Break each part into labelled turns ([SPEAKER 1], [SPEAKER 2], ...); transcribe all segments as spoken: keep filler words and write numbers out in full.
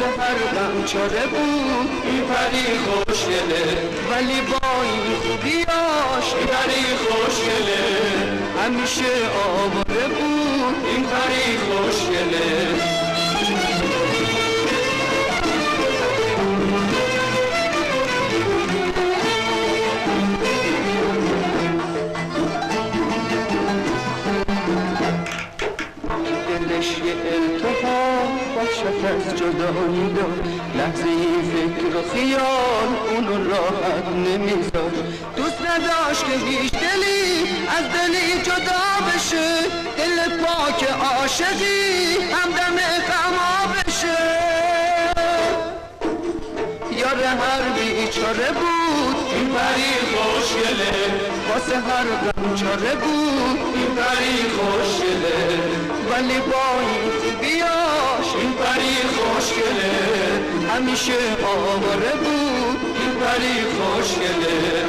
[SPEAKER 1] واسه هر غم چاره بود. این پری خوشگله ولی با این خوبیاش این پری خوشگله همیشه آواره بود. این پری خوشگله دلش یه التهاب وحشت از جدایی دار. لحظه ای فکر و خیال اونو راحت نمیذار. دوست نداشت که هیچ دلی از دلی جدا بشه. دل پاک عاشقی همدم غما بشه. یار هر بیچاره بود. این پری خوشگله واسه هر غم چاره بود. این پری خوشگله ولی با این خوبیاش این پری خوشگله همیشه آواره بود. این پری خوشگله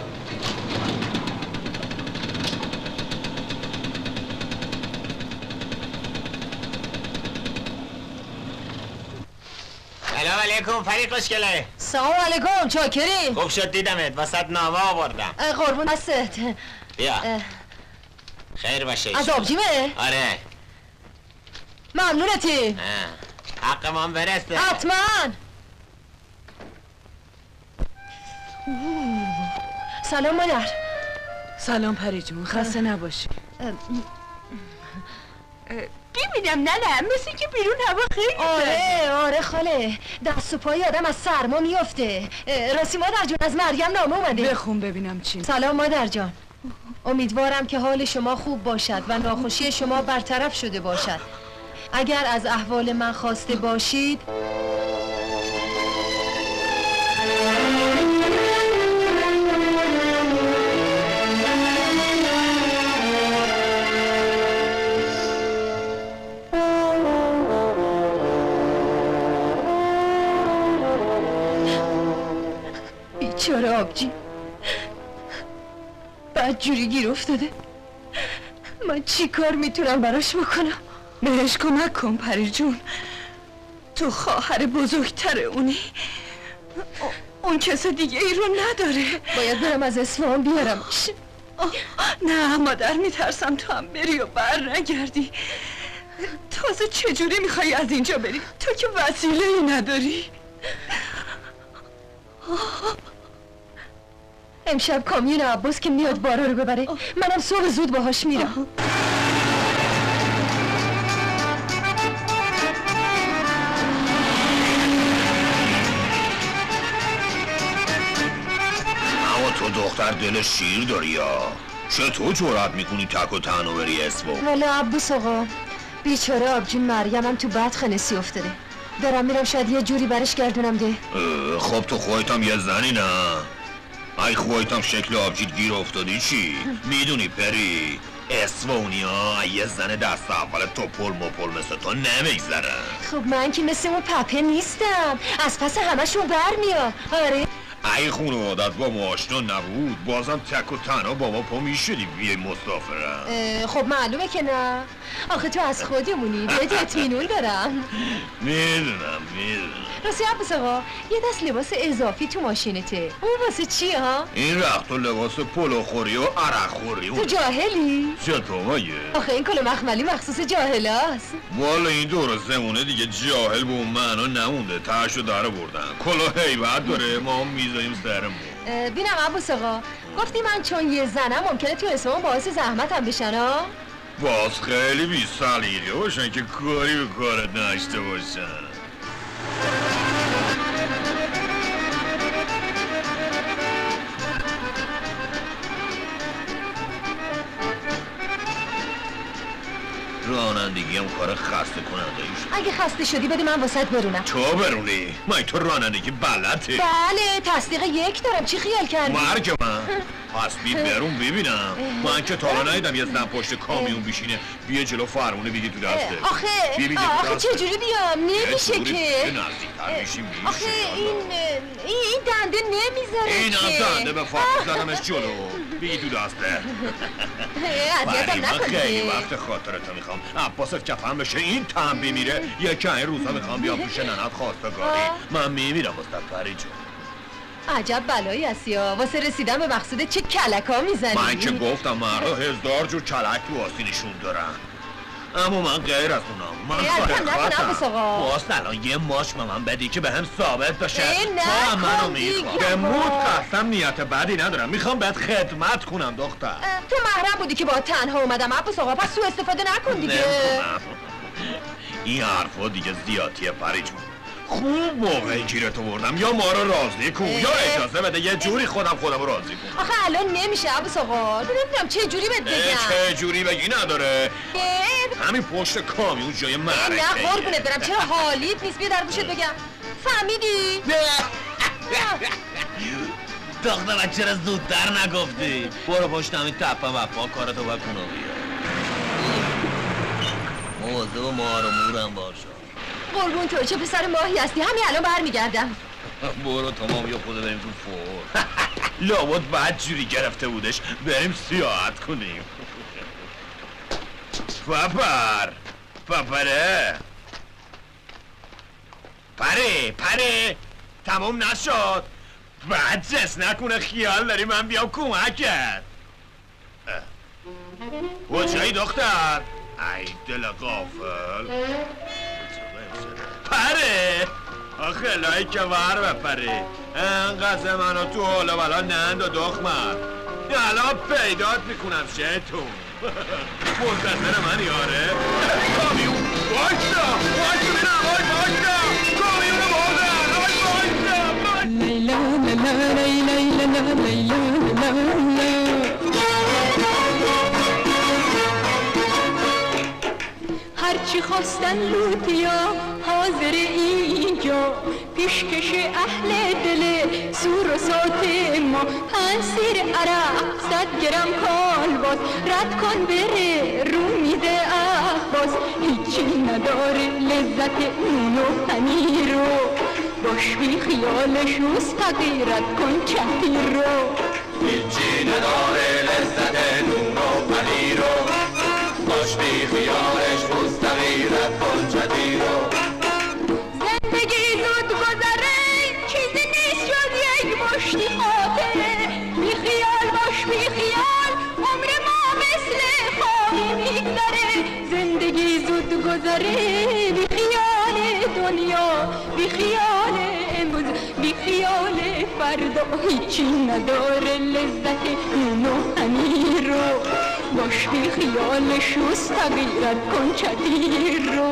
[SPEAKER 2] سلام علیکم پری خوشگله.
[SPEAKER 3] سلام علیکم چاکری.
[SPEAKER 2] خوب شد دیدمت واسه نامه آوردم.
[SPEAKER 3] قربون دستت.
[SPEAKER 2] بیا خیر باشه.
[SPEAKER 3] از آبجیمه؟
[SPEAKER 2] آره
[SPEAKER 3] ممنونتی.
[SPEAKER 2] حق من برسته.
[SPEAKER 3] حتما. سلام مادر.
[SPEAKER 4] سلام پری جون خسته نباشی.
[SPEAKER 3] ببینم نه نه مثل که بیرون هوا خیلی آره آره خاله دست و پای آدم از سرما میفته. راستی مادر جون از مریم نامه اومده.
[SPEAKER 4] بخون ببینم چی.
[SPEAKER 3] سلام مادر جان. امیدوارم که حال شما خوب باشد و ناخوشی شما برطرف شده باشد. اگر از احوال من خواسته باشید بیچاره آبجی بدجوری گیر افتاده. من چی کار میتونم براش بکنم؟
[SPEAKER 4] بهش کمک کن پری جون. تو خواهر بزرگتر اونی. اون کس دیگه ای رو نداره.
[SPEAKER 3] باید برم از اصفهان بیارمش.
[SPEAKER 4] نه مادر میترسم تو هم بری و بر نگردی. تازه چجوری میخوای از اینجا بری؟ تو که وسیله ای نداری.
[SPEAKER 3] امشب کامیون عباس که میاد بارا رو ببره. منم صبح زود باهاش میرم.
[SPEAKER 5] اما تو دختر دل شیر داری یا چطور جرأت میکنی تک و تنها بری اصفهان؟
[SPEAKER 3] والا عباس آقا بیچاره آبجون مریمم تو بدخنسی افتاده. دارم میرم شاید یه جوری برش گردونم ده.
[SPEAKER 5] خب تو خودتم یه زنی نه؟ ای خودتم شکل آبجیت گیر افتادی چی؟ میدونی پری اصفهانی‌ها یه زن دست اول توپل مپل مثل تو نمیگذرن.
[SPEAKER 3] خب من که مثل اون پپه نیستم. از پس همشون برمیام. آره
[SPEAKER 5] ای خانوادت با ما آشنا نبود بازم تک و تنها با ما پا میشدی بیای مسافرت.
[SPEAKER 3] خب معلومه که نه. آخه تو از خودمونی بهت اطمینان دارم.
[SPEAKER 5] میدونم میدونم.
[SPEAKER 3] راستی عباس آقا یه دست لباس اضافی تو ماشینته. اون واسه چیه ها؟
[SPEAKER 5] این رخت و لباس پلو خوری و عرق خوری.
[SPEAKER 3] تو جاهلی؟
[SPEAKER 5] چطور مگه؟
[SPEAKER 3] آخه این کل مخملی مخصوص جاهلاست.
[SPEAKER 5] والا این دور زمونه دیگه جاهل به اون معنا نمونده. تاشو داره بردن. کلا هیبت داره ما هم میذاریم سرمون.
[SPEAKER 3] بینم عباس آقا گفتی من چون یه زنم ممکنه تو اسمم باعث زحمتم بشن ها؟
[SPEAKER 5] باز خیلی بی سلیقه باشن که کاری به کارت نشته باشن. رانندگی هم کار خسته کننده ایش.
[SPEAKER 3] اگه خسته شدی بده من واسط برونم.
[SPEAKER 5] تو برونی؟ من تو رانندگی بلده.
[SPEAKER 3] بله تصدیق یک دارم. چی خیال کردی؟
[SPEAKER 5] مرگ من پس بی برون ببینم. من که تا ندیدم یه زن پشت کامیون بشینه بیه جلو فرمونه بگی تو دسته.
[SPEAKER 3] آخه آخه چجوری بیام؟ نمیشه که.
[SPEAKER 5] نزدیکتر میشی میشه.
[SPEAKER 3] آخه این این دنده نمیذاره
[SPEAKER 5] این
[SPEAKER 3] که.
[SPEAKER 5] هم دنده به فاق زدمش جلو. بگی تو دسته.
[SPEAKER 3] اذیتم نکنی.
[SPEAKER 5] خیلی وقت خاطرتو میخوام. عباست کفن بشه این تنبی میره. یکی این روزا میخوام بیام پیش ننت خواستگاری. من میمیرم واسه پری جون.
[SPEAKER 3] عجب بلایی هستی یا واسه رسیدن به مقصود چه کلکا میزنی؟
[SPEAKER 5] من که گفتم مردا هزار جور کلک تو آستینشون دارن. اما من غیر از اونم. من خواهرخواتم. باست الان یه ماش به من بدی که به هم ثابت بشه تو منو میخوام. به مود قسم نیت بدی ندارم. میخوام بهت خدمت کنم دختر.
[SPEAKER 3] تو محرم بودی که با تنها اومدم عباس آقا، پس سوء استفاده نکن دیگه.
[SPEAKER 5] نمیکنم. این حرفا دیگه زیادیه پری جون. خوب موقعی گیرت آوردم. یا ما رو راضی کن یا اجازه بده یه جوری خودم خودم رو راضی کنم.
[SPEAKER 3] آخه الان نمیشه عباس آقا. نمیدونم چه جوری بهت بگم.
[SPEAKER 5] چه جوری بگی نداره. همین پشت کامیون جای معرکه.
[SPEAKER 3] نه قربونت برم، چرا حالیت نیست؟ بیا در گوشت بگم. فهمیدی؟
[SPEAKER 2] دختر چرا زودتر نگفتی؟ برو پشت همین تپه وپا کارتو بکنو بیا. موضوع ما رو مورم باشه.
[SPEAKER 3] قربون تو چه پسر ماهی هستی. همین الان برمیگردم.
[SPEAKER 5] برو تمام یا خود بریم تو فور. لابد بعد جوری گرفته بودش بریم سیاحت کنیم. پپر پپره پره پره تمام نشد. بعد جس نکنه خیال داری من بیام کمکت. کجایی دختر؟ ای دل غافل. پره آخه لایی که ور بپره. انقدر منو تو حال و بلا نند و دخمر. الان پیدات میکنم شیطون. منتظر من یاره. کامیون باشتا باشتا بینم بای باشتا کامیون بردن آی باشتا
[SPEAKER 4] لیلا لیلا لیلا لیلا لیلا هرچی خواستن لوتیا حاضر اینجا پیشکش اهل دل سور و سات ما پنسیر عرق صد گرم کالباس رد کن بره رو میده عباس هیچی نداره لذت نون و پنیر رو باش بی خیالش روز تغییرت کن چهیر رو
[SPEAKER 1] هیچی نداره لذت نون و پنیر رو باش بی خیالش روز تغییرت کن چهیر رو
[SPEAKER 4] زندگی زود گذره چیزی نیست جز یک مشتی خاطره بی خیال باش بی خیال عمر ما مثل خوابی میگذره زندگی زود گذره بی خیال دنیا بی خیال امروز بی خیال فردا هیچی نداره لذت نون و پنیر رو باش بی خیالش روز تغییرت کن چهیر رو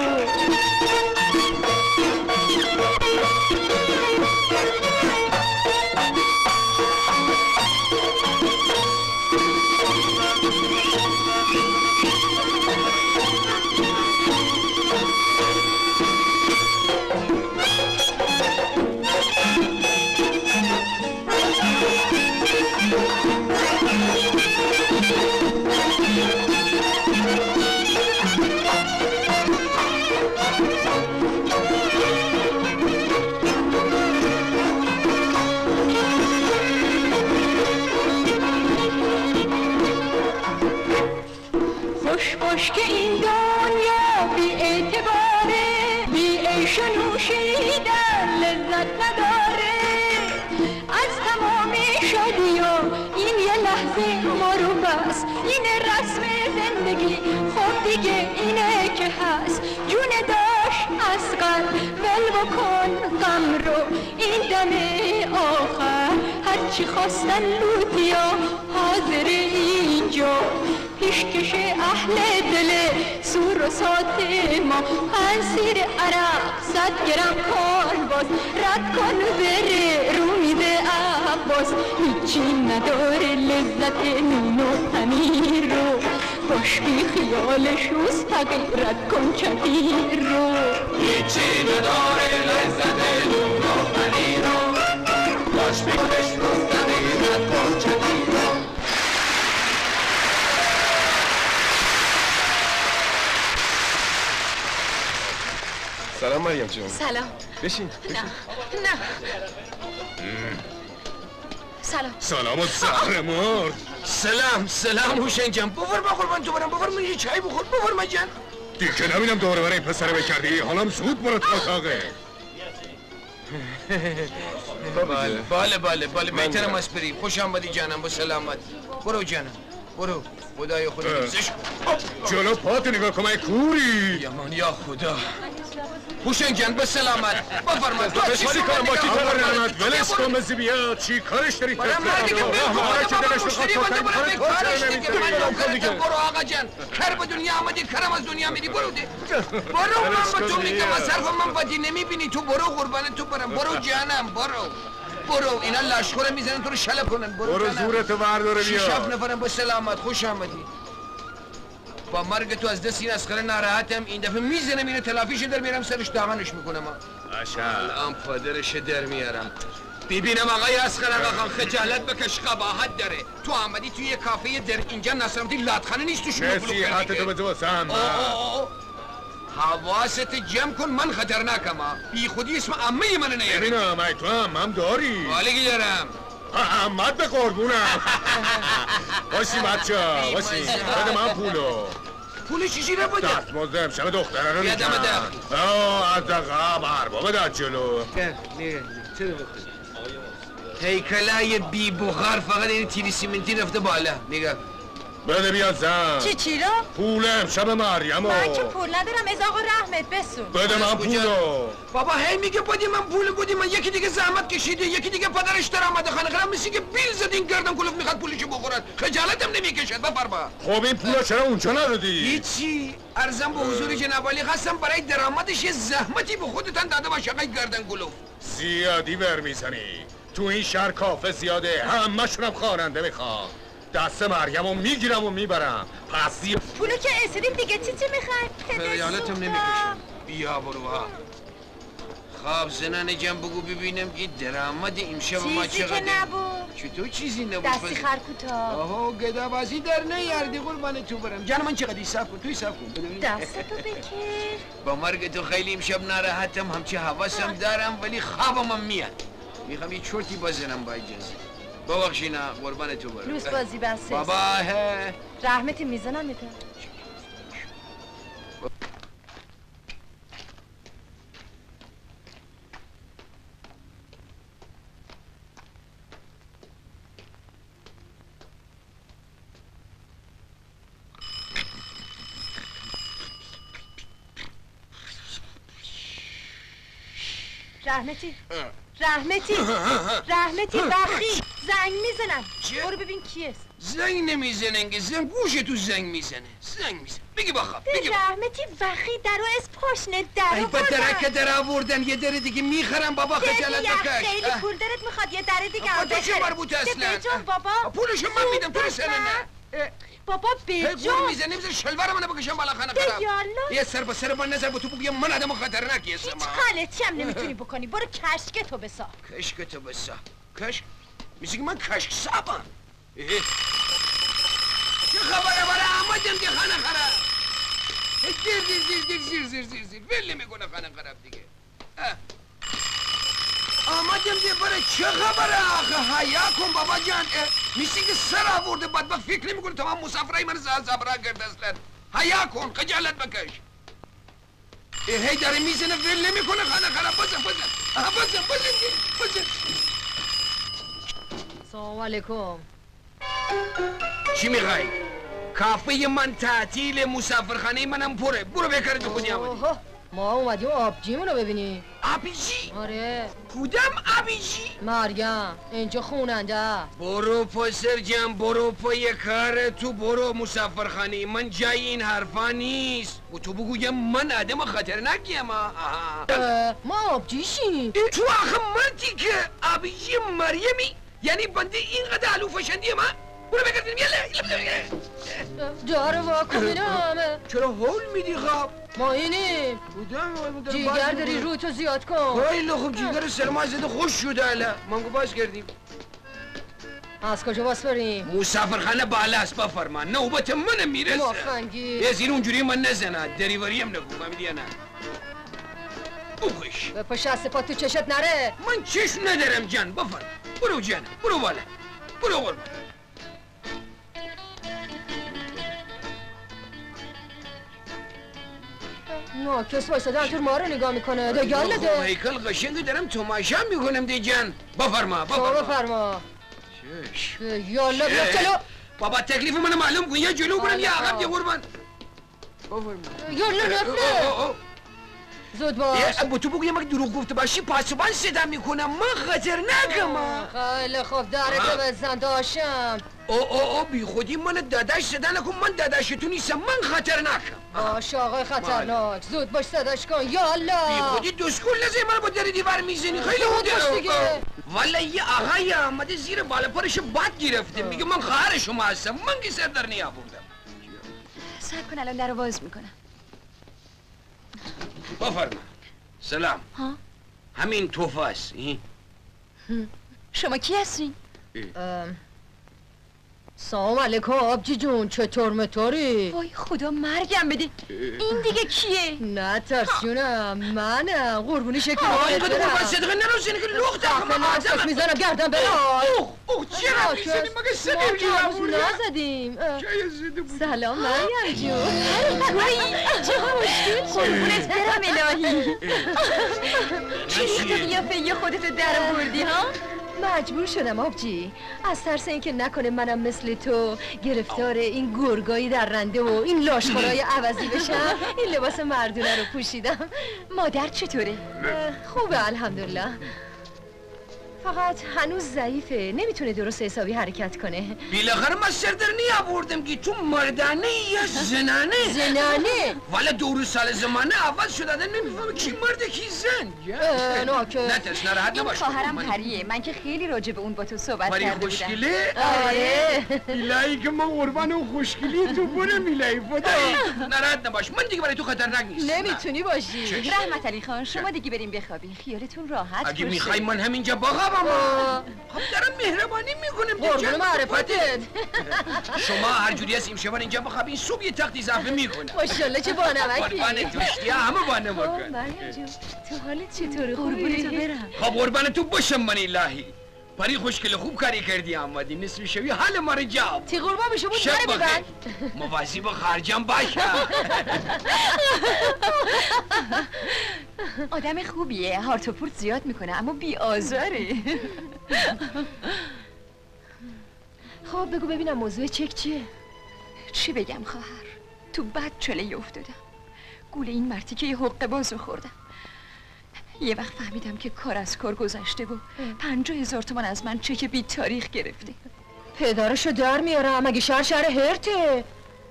[SPEAKER 4] خوش که این دنیا بی اعتباره بی عیش و نوشیدن لذت نداره از تمام شادی و این یه لحظه ما رو بس اینه رسم زندگی خب دیگه اینه که هست جون داشت اصغر ول بکن غم رو این دم آخر هرچی خواستن لوتیا حاضر اینجا پیشکش اهل دل سور و سات ما پنسیر عرق صد گرم کالباس رد کن بره رو میده عباس هیچی نداره لذت نون و پنیر رو باش بی خیالش روز تغییرت کن چهیر رو
[SPEAKER 1] هیچی نداره لذت نون و پنیر رو باش بی خیالش روز تغییرت کن چهیر رو
[SPEAKER 6] سلام مریم جون.
[SPEAKER 3] سلام.
[SPEAKER 6] بشین.
[SPEAKER 3] نه نه. سلام.
[SPEAKER 6] سلام و زهر مرد.
[SPEAKER 1] سلام سلام حسین جان. بفر با قربان تو برم. بفر من یه چای بخور. بفر من جان.
[SPEAKER 6] دیگه نبینم دوره برای این پسره بکردی. حالم زود برو تو اتاقه.
[SPEAKER 1] بله بله بله بله بهترم از بریم. خوش آمدی جانم با سلامت. برو جانم برو. خدای خود حفظش کن.
[SPEAKER 6] جلو پاتو نگاه کن من کوری.
[SPEAKER 1] یمان یا خدا. حسین جان به سلامت. بفرما تو چی
[SPEAKER 6] کاری کارم با کی کار نمید ولش کن بزی بیا چی کارش داری
[SPEAKER 1] برای مردی که
[SPEAKER 6] آره که دلش بخواد
[SPEAKER 1] مشتری بنده برای به کارش دیگه من نوکرتم. برو آقا جان کار به دنیا آمدی کرم از دنیا میری برو ده برو من به تو میگم از صرف من بدی نمیبینی تو برو قربان تو برم برو جانم برو برو اینا لشکره میزنن تو رو شلپ کنن
[SPEAKER 6] برو زورتو برداره بیا
[SPEAKER 1] شش هفت نفرم با سلامت خوش آمدی با مرگ تو از دست این اسخره ناراحتم این دفعه میزنم اینو تلافیش در میارم سرش داغنش میکنم الان پادرش در میارم ببینم آقای اسخر آقا خان خجالت بکش قباحت داره تو آمدی توی یه کافه در اینجا نصرمتی لاتخانه نیست تو شما
[SPEAKER 6] کسی حتی تو به تو بسم
[SPEAKER 1] حواست جمع کن من خطرناکم ها بی خودی اسم عمه من نیاری
[SPEAKER 6] ببینم ای تو هم هم داری
[SPEAKER 1] والگی دارم
[SPEAKER 6] احمد به قربونم باشی بچه باشی بده من پولو
[SPEAKER 1] پول چیزی رو بده
[SPEAKER 6] دست مزده امشب دختره رو میکنم
[SPEAKER 1] یادم داخل
[SPEAKER 6] آه از دقیقه اربابه در جلو
[SPEAKER 1] چرا بخوری هیکلای بی بخار فقط این تیری سیمنتی رفته بالا نگاه
[SPEAKER 6] بده بیا زن
[SPEAKER 3] چی چی رو؟
[SPEAKER 6] پول امشب مریم
[SPEAKER 3] من که پول ندارم از آقا رحمت بسون
[SPEAKER 6] بده من پولو
[SPEAKER 1] بابا هی میگه بودی من پول بودی من یکی دیگه زحمت کشیده یکی دیگه پدرش در آمده خانه خرم مثل که بیل زد این گردن کلوف میخواد پولشو بخورد خجالتم نمیکشد بفرما
[SPEAKER 6] خب این پولو چرا اونجا ندادی؟
[SPEAKER 1] هیچی عرضم به حضور جناب عالی خواستم برای درآمدش یه زحمتی به خودتان داده باشه آقای گردن کلوف
[SPEAKER 6] زیادی ور میزنی تو این شهر کافه زیاده همه‌شونم خواننده میخوام دست مریم رو میگیرم و میبرم پس یه
[SPEAKER 3] پولو که اسیدیم دیگه چی چی میخوای؟
[SPEAKER 1] خیالتم نمیکشم بیا برو ها خواب زنان جم بگو ببینم که درآمد امشب ما چقدر
[SPEAKER 3] چیزی که نبود
[SPEAKER 1] چطور چیزی نبود
[SPEAKER 3] دستی خرکوتا
[SPEAKER 1] آهو گدابازی در نیاردی قربان تو برم جان من چقدر حساب کن تو حساب کن
[SPEAKER 3] دستتو بکش
[SPEAKER 1] با مرگ تو خیلی امشب ناراحتم همچه حواسم دارم ولی خوابم میاد میخوام یه چرتی بزنم با اجازه ببخشینا قربان تو برم
[SPEAKER 3] لوس بازی بسه
[SPEAKER 1] بابا هه
[SPEAKER 3] رحمتی میزنم میتونم رحمتی رحمتی رحمتی بخی زنگ میزنم برو ببین کیست
[SPEAKER 1] زنگ نمیزنن که زنگ گوش تو زنگ میزنه زنگ میزنه بگی بخواب بگی
[SPEAKER 3] رحمتی وخی درو از پاشنه درو
[SPEAKER 1] ای به درکه در آوردن یه در دیگه میخرم بابا خجالت بکش
[SPEAKER 3] خیلی پول درت میخواد یه در دیگه
[SPEAKER 1] آقا تو چه مربوطه اصلا
[SPEAKER 3] بجون بابا
[SPEAKER 1] پولشو من میدم تو رسنه نه
[SPEAKER 3] بابا بجون
[SPEAKER 1] گول میزنه میزنه شلوار منو بکشم بالا خانه خراب
[SPEAKER 3] یالا
[SPEAKER 1] یه سر با سر من نظر با تو بگم من آدم خطرناکی هستم
[SPEAKER 3] هیچ غلطی هم نمیتونی بکنی برو کشک تو بسا
[SPEAKER 1] کشک تو بسا کشک میشه که من کشک سابم چه خبره برای آمدم که خانه خراب زیر زیر زیر زیر زیر زیر زیر زیر ولی میکنه خانه خراب دیگه آمدم دیگه برای چه خبره آخه حیا کن بابا جان میشه که سر آورده بدبخت فکر نمیکنه تمام مسافرهای من زبرا کرده اصلا حیا کن خجالت بکش هی داره میزنه ول نمیکنه خانه خراب بزن بزن بزن بزن بزن
[SPEAKER 3] سلام علیکم
[SPEAKER 1] چی میخوای؟ کافه من تعطیل مسافرخانه منم پره برو بکر تو خودی آمدی
[SPEAKER 3] ما اومدیم آبجیمون رو ببینیم
[SPEAKER 1] آبیجی؟
[SPEAKER 3] آره
[SPEAKER 1] کدام آبیجی؟
[SPEAKER 3] مریم اینجا خوننده
[SPEAKER 1] برو پسر جان برو پای کار تو برو مسافرخانه من جای این حرفا نیست و تو بگویم من آدم خطرناکیم
[SPEAKER 3] ما آبجیشیم
[SPEAKER 1] تو آخه مردی که آبیجی مریمی یعنی بنده اینقدر علو فشندی من برو بگردیم یلا یلا
[SPEAKER 3] جا رو واکن اینه همه
[SPEAKER 1] چرا هول میدی خواب؟
[SPEAKER 3] ما اینیم جیگر داری رو تو زیاد کن
[SPEAKER 1] خیلی خوب جیگر سرما زده خوش شده اله منگو باز کردیم
[SPEAKER 3] از کجا باز بریم؟
[SPEAKER 1] مسافرخانه بالا است بفرما نوبت منم میرسه
[SPEAKER 3] مفنگی
[SPEAKER 1] یه زیر اونجوری من نزنه دریوری هم نگو فهمیدی یا نه
[SPEAKER 7] اوخش
[SPEAKER 3] به پشت از پا تو چشت نره.
[SPEAKER 7] من چشم ندارم جان بفرم. برو جان برو بالا برو قربان.
[SPEAKER 3] نه کس وایساده همطور ما رو نگاه میکنه. ده گل
[SPEAKER 7] خب
[SPEAKER 3] ده.
[SPEAKER 7] هیکل قشنگ دارم تماشا میکنم دی جان. بفرما بفرما.
[SPEAKER 3] تو بفرما.
[SPEAKER 7] چش
[SPEAKER 3] یالا بیا جلو.
[SPEAKER 7] بابا تکلیف منو معلوم کن. یا جلو برم یا عقب یا قربان. بفرما.
[SPEAKER 3] یالا نفره. زود باش.
[SPEAKER 7] با تو بگو یه مگه دروغ گفته باشی پاسبان صدا میکنم. من خطرناکم.
[SPEAKER 3] خیلی خوب درتو بزن داشتم.
[SPEAKER 7] او او او بی خودی من داداش صدا نکن. من داداش تو نیستم. من خطرناکم.
[SPEAKER 3] باش آقای خطرناک. زود باش صداش کن. یالا.
[SPEAKER 7] بی خودی دوسکول نزه من با در دیوار میزنی. خیلی خوده. والا یه آقای آمده زیر بالا پرش باد گرفته. میگه من خواهر شما هستم. من که سر در نیاوردم.
[SPEAKER 8] صبر کن الان درو باز میکنم.
[SPEAKER 7] بفرما. سلام.
[SPEAKER 8] ها؟
[SPEAKER 7] همین توفه است.
[SPEAKER 8] شما کی هستین؟
[SPEAKER 3] سلام علیکم آبجی جون چطور مطوری؟
[SPEAKER 8] وای خدا مرگم بده. این دیگه کیه؟
[SPEAKER 3] نه ترس جونم منم قربونی شکل
[SPEAKER 7] آه اینقدر قربان صدقه نروزینی که لخت
[SPEAKER 3] داخل نفسش میزنم گردم برای
[SPEAKER 7] اوه اوه چرا میزنی مگه سدیم جیرم
[SPEAKER 3] نزدیم سلام مریم جون
[SPEAKER 8] توی چه مشکل قربونت برم الهی. چی تو قیافه خودتو در بردی ها؟
[SPEAKER 3] مجبور شدم آبجی از ترس اینکه نکنه منم مثل تو گرفتار این گرگایی در رنده و این لاشخورای عوضی بشم این لباس مردونه رو پوشیدم.
[SPEAKER 8] مادر چطوره؟
[SPEAKER 3] خوبه الحمدلله فقط هنوز ضعیفه نمیتونه درست حسابی حرکت کنه.
[SPEAKER 7] بالاخره من سر در نیاوردم که تو مردانه یا زنانه؟
[SPEAKER 3] زنانه
[SPEAKER 7] والا دور سال زمانه عوض شده آدم نمیفهمه کی مرده کی زن.
[SPEAKER 3] نه که
[SPEAKER 7] نه ترس نراحت
[SPEAKER 8] این
[SPEAKER 7] نباش.
[SPEAKER 8] خواهرم پریه. من که خیلی راجع به اون با تو صحبت
[SPEAKER 7] پری
[SPEAKER 8] کرده بودم.
[SPEAKER 7] خوشگله؟
[SPEAKER 3] آره
[SPEAKER 7] الهی که من قربان اون خوشگلی تو برم الهی فدایی. نراحت نباش من دیگه برای تو خطرناک نیست.
[SPEAKER 3] نمیتونی باشی.
[SPEAKER 8] رحمت علی خان شما دیگه بریم بخوابین خیالتون راحت
[SPEAKER 7] اگه
[SPEAKER 8] باشه.
[SPEAKER 7] میخوای من همینجا بخوابم. خب دارم مهربانی میکنم
[SPEAKER 3] قربون معرفتت.
[SPEAKER 7] شما هر جوری از امشبان اینجا بخوابین صبح یه تخت اضافه میکنم.
[SPEAKER 3] ماشاءالله چه بانمکی.
[SPEAKER 7] قربان توشتی همه بانه بکن.
[SPEAKER 3] مریم جون تو حالت چطوره؟
[SPEAKER 8] قربونتو برم.
[SPEAKER 7] خب قربان تو باشم من الهی. پری خوشگل خوب کاری کردی آمدی نصف شوی حال ما رو جاب.
[SPEAKER 3] تی قربان بشه بود
[SPEAKER 7] شب
[SPEAKER 3] نره ببند.
[SPEAKER 7] بخیر. مواظب خرجم باشم.
[SPEAKER 8] آدم خوبیه هارت و پورت زیاد میکنه اما بی آزاره.
[SPEAKER 3] خب بگو ببینم موضوع چک چیه؟
[SPEAKER 8] چی بگم خواهر تو بد چله افتادم. گول این مرتی که یه حقه بازو خوردم. یه وقت فهمیدم که کار از کار گذشته و پنجاه هزار تومن از من چک بی تاریخ گرفته.
[SPEAKER 3] پدرشو در میارم مگه شهر شهر هرته.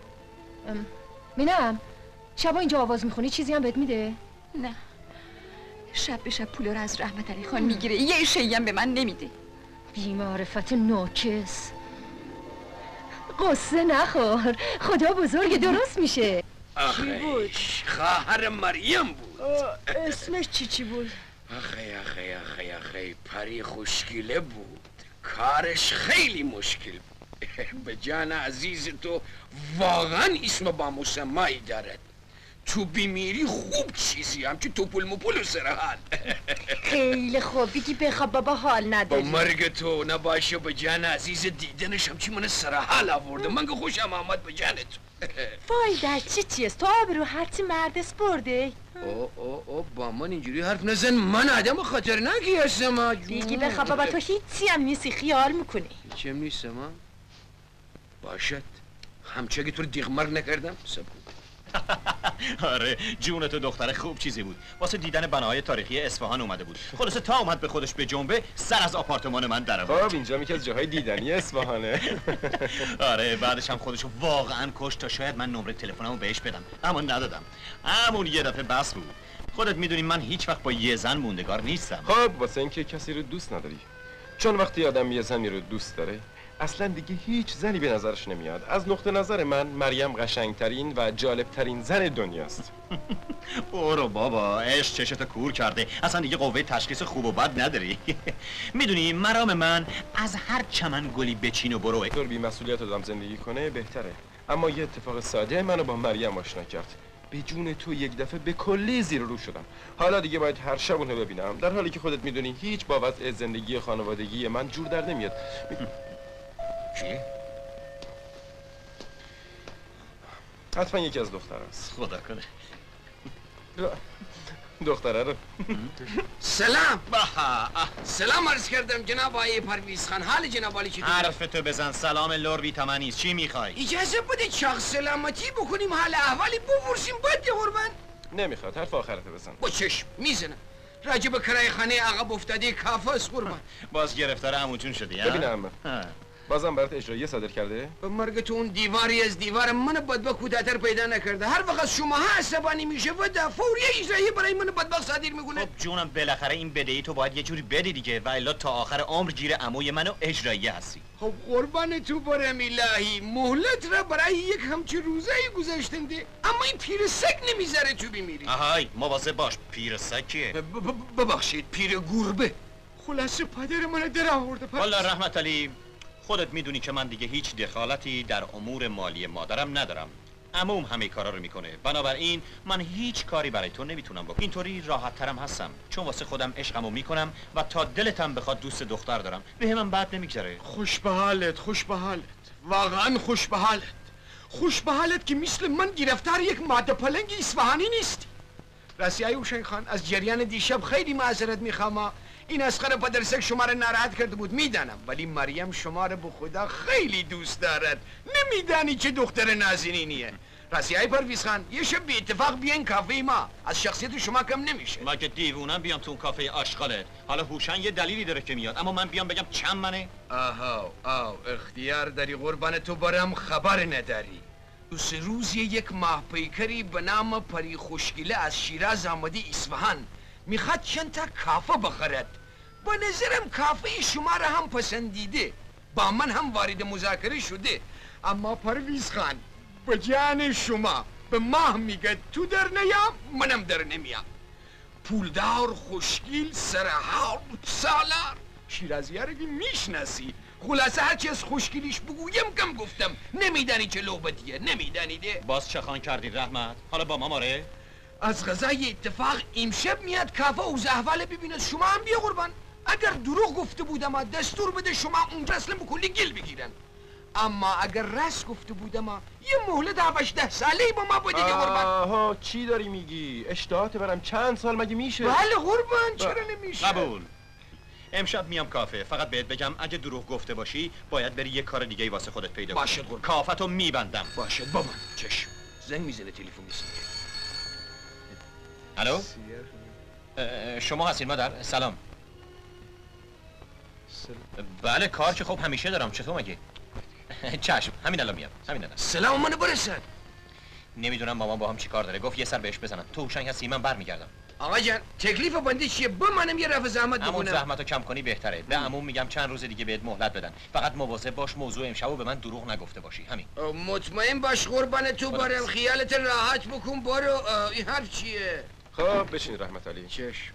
[SPEAKER 3] مینم شبا اینجا آواز میخونی چیزی هم بهت میده؟
[SPEAKER 8] نه شب به شب پولا رو از رحمت علی خان میگیره یه شیئی هم به من نمیده.
[SPEAKER 3] بی‌معرفت ناکس. قصه نخور خدا بزرگ درست میشه.
[SPEAKER 7] آخه خواهر مریم بود.
[SPEAKER 3] اسمش چی چی بود؟
[SPEAKER 7] آخه آخه آخه آخه پری خوشگله بود. کارش خیلی مشکل بود. به جان عزیز تو واقعا اسم با مسمایی دارد. تو بیمیری خوب چیزی هم که تو پول مپول و سرحال.
[SPEAKER 3] خیلی خوب بگی بخواب بابا حال نداری.
[SPEAKER 7] با مرگ تو نباشه به جان عزیز دیدنش هم چی من سرحال آورده. من که خوشم آمد به جان تو.
[SPEAKER 3] فایده چی چیست؟ تو آبرو هرچی مردس برده.
[SPEAKER 7] او او او با من اینجوری حرف نزن. من آدم خطرناکی هستم.
[SPEAKER 3] بگی بخواب بابا تو هیچی هم نیستی خیال میکنی.
[SPEAKER 7] هیچی هم نیستم ها؟ باشد همچه که تو رو دیغمرگ نکردم سب
[SPEAKER 5] آره جون تو دختر خوب چیزی بود. واسه دیدن بناهای تاریخی اصفهان اومده بود. خلاصه تا اومد به خودش به جنبه سر از آپارتمان من در آورد.
[SPEAKER 9] خب اینجا یکی از جاهای دیدنی اصفهانه.
[SPEAKER 5] آره بعدش هم خودشو واقعا کشت تا شاید من نمره تلفنمو بهش بدم اما ندادم. همون یه دفعه بس بود. خودت میدونی من هیچ وقت با یه زن موندگار نیستم.
[SPEAKER 9] خب واسه اینکه کسی رو دوست نداری. چون وقتی آدم یه زنی رو دوست داره اصلا دیگه هیچ زنی به نظرش نمیاد. از نقطه نظر من مریم قشنگترین و جالبترین زن دنیاست.
[SPEAKER 5] برو بابا عشق چشتو کور کرده. اصلا دیگه قوه تشخیص خوب و بد نداری. میدونی مرام من از هر چمن گلی بچین و برو.
[SPEAKER 9] طور بی مسئولیت آدم زندگی کنه بهتره. اما یه اتفاق ساده منو با مریم آشنا کرد. به جون تو یک دفعه به کلی زیر رو شدم. حالا دیگه باید هر شب اونو ببینم، در حالی که خودت میدونی هیچ با وضع زندگی خانوادگی من جور در نمیاد.
[SPEAKER 5] چی؟
[SPEAKER 9] حتما یکی از دختر هست.
[SPEAKER 5] خدا کنه.
[SPEAKER 9] دختره رو.
[SPEAKER 7] سلام. سلام عرض کردم جناب آقای پرویز خان. حال جناب عالی چطور؟
[SPEAKER 2] حرفتو بزن. سلام لور بی تمنیست. چی میخوای؟
[SPEAKER 7] اجازه بده چاق سلامتی بکنیم، حال احوالی بپرسیم بعد قربان.
[SPEAKER 9] نمیخواد، حرف آخرتو بزن.
[SPEAKER 7] با چشم میزنم. راجب کرای خانه عقب افتاده کافه است قربان.
[SPEAKER 2] باز گرفتار عمو جون شدی ها؟
[SPEAKER 9] ببینم. بازم برات اجرایی صادر کرده؟
[SPEAKER 7] به مرگ تو اون دیواری از دیوار من بدبخت کودتر پیدا نکرده. هر وقت شما ها عصبانی میشه و در فوری اجرایی برای من بدبخت صادر میکنه.
[SPEAKER 2] خب جونم بالاخره این بدهی تو باید یه جوری بدی دیگه، و الا تا آخر عمر گیر عموی منو اجرایی هستی.
[SPEAKER 7] خب قربان تو برم الهی، مهلت را برای یک همچی روزایی گذاشتنده، اما این پیر سگ نمیذاره تو بمیری.
[SPEAKER 2] آهای مواظب باش. پیر سگ کیه؟
[SPEAKER 7] ببخشید پیر گربه. خلاصه پدر من در آورده.
[SPEAKER 2] والا رحمت علی، خودت میدونی که من دیگه هیچ دخالتی در امور مالی مادرم ندارم. عموم همه کارا رو میکنه، بنابراین من هیچ کاری برای تو نمیتونم بکنم. اینطوری راحت ترم هستم، چون واسه خودم عشقمو میکنم و تا دلتم بخواد دوست دختر دارم. به من بد نمیگذره.
[SPEAKER 7] خوش به حالت، خوش به حالت، واقعا خوش به حالت. خوش به حالت که مثل من گرفتار یک ماده پلنگ اصفهانی نیستی. راستی ای حسین خان، از جریان دیشب خیلی معذرت میخوام. این اسخر پدرسک شما را ناراحت کرده بود میدانم، ولی مریم شما را به خدا خیلی دوست دارد. نمیدانی چه دختر نازنینیه. راستی ای پرویز خان، یه شب بی اتفاق بیاین کافه ما، از شخصیت شما کم نمیشه.
[SPEAKER 2] مگه دیوونم بیام تو اون کافه آشغالت؟ حالا هوشنگ یه دلیلی داره که میاد، اما من بیام بگم چند منه؟
[SPEAKER 7] آها آه اختیار داری قربان تو برم خبر نداری. دو سه روز یک ماه پیکری به نام پری خوشگله از شیراز آمده اصفهان، میخواد چند تا کافه بخرد. با نظرم کافه شما را هم پسندیده، با من هم وارد مذاکره شده، اما پرویز خان به جان شما به ماه میگه تو در نیام منم در نمیام. پولدار خوشگیل سرحال سالار شیرازی ها رو که میشناسی. خلاصه هرچی از خوشگیلیش بگویم کم گفتم. نمیدانی چه لعبتیه، نمیدانیده.
[SPEAKER 2] باز چه خان کردی رحمت؟ حالا با ما ماره؟
[SPEAKER 7] از غذای اتفاق امشب میاد کافه اوز احوال ببیند. شما هم بیا قربان. اگر دروغ گفته بودم دستور بده شما اونجا اصلا بکلی گل بگیرن، اما اگر راست گفته بودم یه مهلت هفشده ساله با ما بده دیگه قربان.
[SPEAKER 9] آها چی داری میگی؟ اشتهات برم چند سال مگه میشه؟
[SPEAKER 7] بله قربان چرا نمیشه؟
[SPEAKER 2] قبول. امشب میام کافه، فقط بهت بگم اگه دروغ گفته باشی باید بری یه کار دیگه واسه خودت پیدا کنی.
[SPEAKER 7] باشد قربان.
[SPEAKER 2] کافتو میبندم.
[SPEAKER 7] باشد بابا. چشم. زنگ میزنه تلفن میزنه.
[SPEAKER 2] الو؟ شما هستین مادر؟ سلام. بله کار که خب همیشه دارم. چطور مگه؟ چشم همین الان میام. همین الان.
[SPEAKER 7] سلام منو برسن.
[SPEAKER 2] نمیدونم مامان با هم چی کار داره، گفت یه سر بهش بزنم. تو هوشنگ هستی من برمیگردم.
[SPEAKER 7] آقا جان تکلیف بنده چیه؟ با منم یه رفع زحمت بکنم.
[SPEAKER 2] همون زحمتو کم کنی بهتره. به عموم میگم چند روز دیگه بهت مهلت بدن، فقط مواظب باش موضوع امشبو به من دروغ نگفته باشی. همین.
[SPEAKER 7] مطمئن باش قربان تو برم، خیالت راحت بکن. برو. این حرف چیه؟
[SPEAKER 9] خب بشین رحمت علی.
[SPEAKER 7] چشم.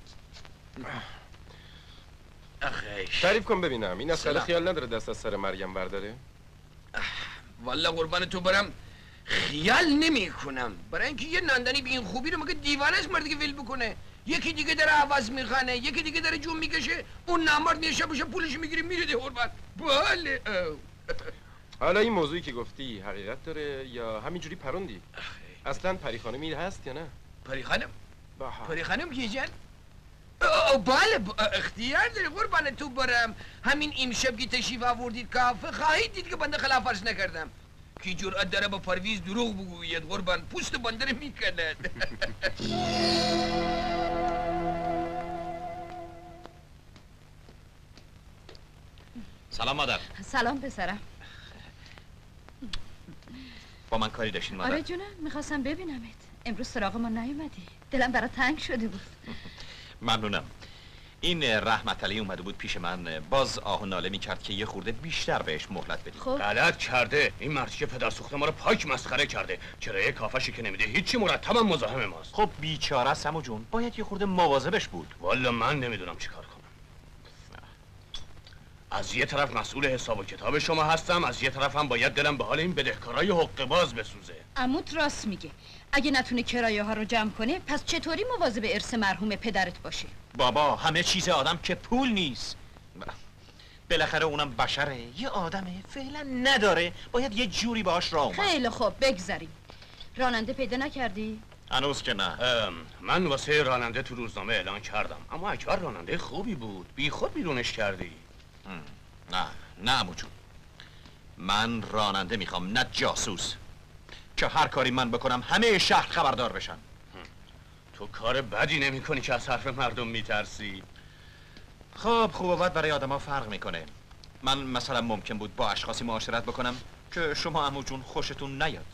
[SPEAKER 7] آخیش
[SPEAKER 9] تعریف کن ببینم این از خیال نداره دست از سر مریم برداره؟
[SPEAKER 7] والا قربان تو برم خیال نمی کنم، برای اینکه یه ناندنی به این خوبی رو مگه دیوانه است مردی که ول بکنه. یکی دیگه داره عوض میخانه، یکی دیگه داره جون میکشه، اون نامرد میشه بشه پولش میگیری میره ده قربان. بله.
[SPEAKER 9] حالا این موضوعی که گفتی حقیقت داره یا همینجوری پروندی؟ اصلا پری خانمی هست یا نه؟
[SPEAKER 7] پری خانم؟ پری خانم کی جان؟ بله اختیار داری قربان تو برم. همین امشب که تشریف آوردید کافه خواهید دید که بنده خلاف ورز نکردم. کی جرأت داره با پرویز دروغ بگوید قربان، پوست بنده رو میکند.
[SPEAKER 2] سلام مادر.
[SPEAKER 8] سلام پسرم.
[SPEAKER 2] با من کاری داشتین مادر؟
[SPEAKER 8] آره جونم میخواستم ببینمت. امروز سراغ ما نیومدی، دلم برات تنگ شده بود.
[SPEAKER 2] ممنونم. این رحمت علی اومده بود پیش من، باز آه و ناله میکرد که یه خورده بیشتر بهش مهلت بدید.
[SPEAKER 8] خب
[SPEAKER 6] غلط کرده. این مردی که پدر سوخته ما رو پاک مسخره کرده. کرایه کافشی که نمیده هیچی، مرتبا مزاحم ماست.
[SPEAKER 2] خب بیچاره است عمو جون، باید یه خورده مواظبش بود.
[SPEAKER 6] والا من نمیدونم چیکار کنم.
[SPEAKER 7] از یه طرف مسئول حساب و کتاب شما هستم، از یه طرف هم باید دلم به حال این بدهکارای حقه باز بسوزه.
[SPEAKER 10] عموت راست میگه. اگه نتونه کرایه ها رو جمع کنه پس چطوری مواظب ارث مرحوم پدرت باشه؟
[SPEAKER 2] بابا همه چیز آدم که پول نیست. بالاخره اونم بشره، یه آدمه، فعلا نداره، باید یه جوری باهاش راه اومد.
[SPEAKER 10] خیلی خوب بگذاریم. راننده پیدا نکردی؟
[SPEAKER 2] هنوز که نه.
[SPEAKER 7] من واسه راننده تو روزنامه اعلان کردم، اما اکبر راننده خوبی بود، بی خود بیرونش کردی.
[SPEAKER 2] نه نه عمو جون، من راننده میخوام نه جاسوس که هر کاری من بکنم همه شهر خبردار بشن.
[SPEAKER 7] تو کار بدی نمی کنی که از حرف مردم میترسی.
[SPEAKER 2] خب خوب و بد برای آدم ها فرق میکنه. من مثلا ممکن بود با اشخاصی معاشرت بکنم که شما عمو جون خوشتون نیاد.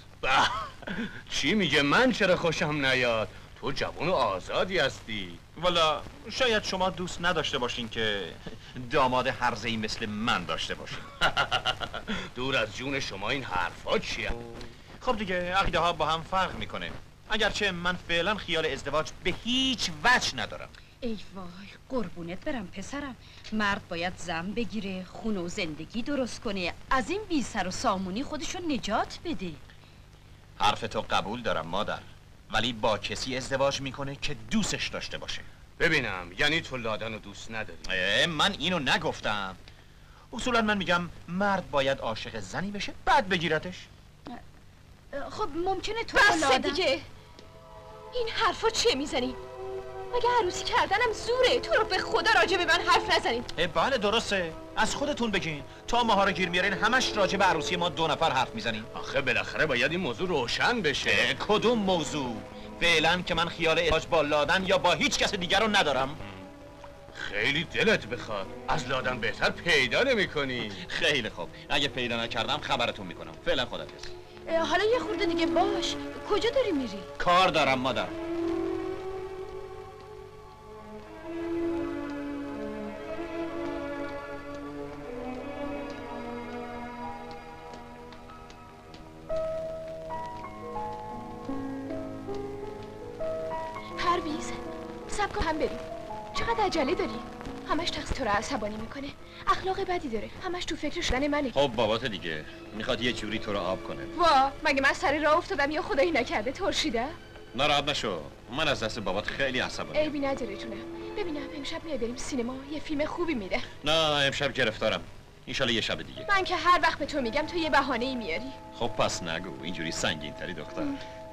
[SPEAKER 7] چی میگه؟ من چرا خوشم نیاد؟ تو جوان و آزادی هستی.
[SPEAKER 2] والا شاید شما دوست نداشته باشین که داماد هرزه‌ای مثل من داشته باشین.
[SPEAKER 7] دور از جون شما این حرفا چیه؟
[SPEAKER 2] خب دیگه عقیده ها با هم فرق میکنه. اگرچه من فعلا خیال ازدواج به هیچ وجه ندارم.
[SPEAKER 10] ای وای قربونت برم پسرم. مرد باید زن بگیره، خونه و زندگی درست کنه، از این بی سر و سامونی خودشو نجات بده.
[SPEAKER 2] حرف تو قبول دارم مادر، ولی با کسی ازدواج میکنه که دوستش داشته باشه.
[SPEAKER 7] ببینم یعنی تو لادن رو دوست نداری؟
[SPEAKER 2] من اینو نگفتم. اصولا من میگم مرد باید عاشق زنی بشه بعد بگیرتش.
[SPEAKER 10] خب ممکنه تو
[SPEAKER 3] بس
[SPEAKER 10] لادن...
[SPEAKER 3] دیگه این حرفا چیه میزنی؟ مگه عروسی کردنم زوره؟ تو رو به خدا راجع به من حرف نزنین.
[SPEAKER 2] بله درسته، از خودتون بگین. تا ماها رو گیر میارین همش راجع به عروسی ما دو نفر حرف میزنین.
[SPEAKER 7] آخه بالاخره باید این موضوع روشن بشه.
[SPEAKER 2] کدوم موضوع؟ فعلا که من خیال ازدواج با لادن یا با هیچ کس دیگر رو ندارم.
[SPEAKER 7] خیلی دلت بخواد، از لادن بهتر پیدا نمی کنی.
[SPEAKER 2] خیلی خوب، اگه پیدا نکردم خبرتون میکنم. فعلا خداحافظ.
[SPEAKER 3] حالا یه خورده دیگه باش. کجا داری میری؟
[SPEAKER 2] کار دارم مادر.
[SPEAKER 3] پرویز سب کن هم بریم. چقدر عجله داری؟ همش تقصیر تو رو عصبانی میکنه. اخلاق بدی داره، همش تو فکر شدن منه.
[SPEAKER 2] خب بابات دیگه میخواد یه جوری تو رو آب کنه.
[SPEAKER 3] وا مگه من سر راه افتادم یا خدایی نکرده ترشیده؟
[SPEAKER 2] ناراحت نشو، من از دست بابات خیلی عصبانی.
[SPEAKER 3] عیبی نداره جونم. ببینم امشب میای بریم سینما، یه فیلم خوبی میده.
[SPEAKER 2] نه امشب گرفتارم، انشالله یه شب دیگه.
[SPEAKER 3] من که هر وقت به تو میگم تو یه بهانه‌ای میاری.
[SPEAKER 2] خب پس نگو، اینجوری سنگین تری دختر.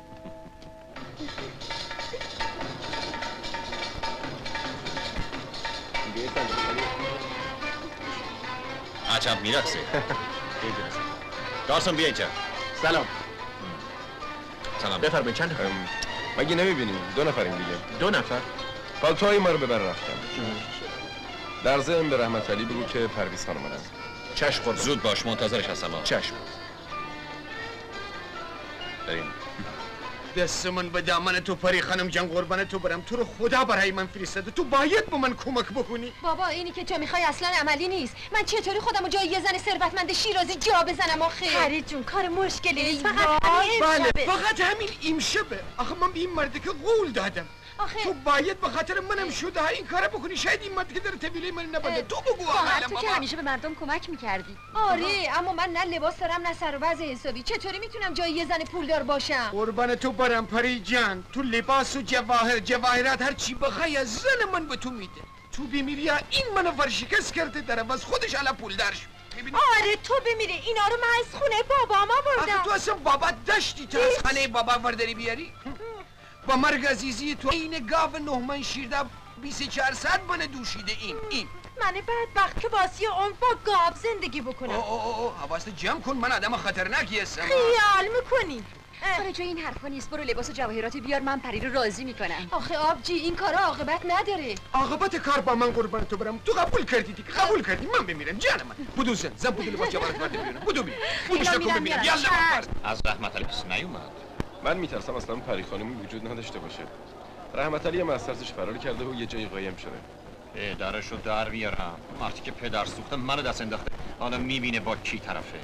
[SPEAKER 2] عجب میرقصه. دارسون بیا اینجا.
[SPEAKER 9] سلام.
[SPEAKER 2] سلام.
[SPEAKER 9] بفرمایید چند نفر؟ مگه نمیبینیم؟ دو نفریم دیگه.
[SPEAKER 2] دو نفر؟
[SPEAKER 9] پالتوهای ما رو ببر رفتم. در ضمن به رحمت علی بگو که پرویز خانم من.
[SPEAKER 2] چشم خود زود باش، منتظرش هستم.
[SPEAKER 9] چشم.
[SPEAKER 2] بریم.
[SPEAKER 6] دست من به دامن تو پری خانم جان، قربان تو برم. تو رو خدا برای من فرستاده، تو باید با من کمک بکنی.
[SPEAKER 3] بابا اینی که تو میخوای اصلا عملی نیست. من چطوری خودمو جای یه زن ثروتمند شیرازی جا بزنم آخه؟
[SPEAKER 10] فرید جون کار مشکلی نیست،
[SPEAKER 3] فقط همین
[SPEAKER 6] بله فقط همین امشبه. آخه من به این مرد که قول دادم.
[SPEAKER 3] آخه
[SPEAKER 6] تو باید به خاطر منم شده این کارو بکنی. شاید این مرد که داره طویله من نبنده. تو بگو
[SPEAKER 10] خواهر تو که همیشه به مردم کمک میکردی.
[SPEAKER 3] آره اما من نه لباس دارم نه سر و وضع حسابی. چطوری میتونم جای یه زن پولدار باشم؟
[SPEAKER 6] قربان تو برم پری جان. تو لباس و جواهر جواهرات هر چی بخوای از زن من به تو میده. تو بمیری این منو ورشکست کرده در عوض خودش الان پولدار شد.
[SPEAKER 3] آره تو بمیری اینا رو من از خونه بابام آوردم.
[SPEAKER 6] آخه تو اصلا بابا داشتی تو از خانه بابا ورداری بیاری؟ با مرگ عزیزی تو این گاو نهمن شیرده بیست و چهار ساعت بانه دوشیده این این
[SPEAKER 3] من بدبخت که واسه اون با گاو زندگی بکنم.
[SPEAKER 6] او او او حواست جمع کن، من آدم خطرناکی هستم.
[SPEAKER 3] خیال میکنی؟
[SPEAKER 10] آره جای این حرفا نیست، برو لباس و جواهراتی بیار، من پری رو راضی میکنم.
[SPEAKER 3] آخه آبجی این کارا عاقبت نداره.
[SPEAKER 6] عاقبت کار با من قربان تو برم. تو قبول کردی دیگه، قبول کردی من بمیرم جان من. بدو زن زن بدو لباس جواهرات وارد بیارم. بدو ببین بدو شکو ببینم. یالا
[SPEAKER 2] از رحمت علی نیومد.
[SPEAKER 9] من میترسم اصلا پری خانمی وجود نداشته باشه. رحمت علی هم از ترسش فرار کرده و یه جایی قایم شده.
[SPEAKER 2] پدرشو در بیارم. وقتی که پدر سوخته منو دست انداخته، حالا میبینه با کی طرفه.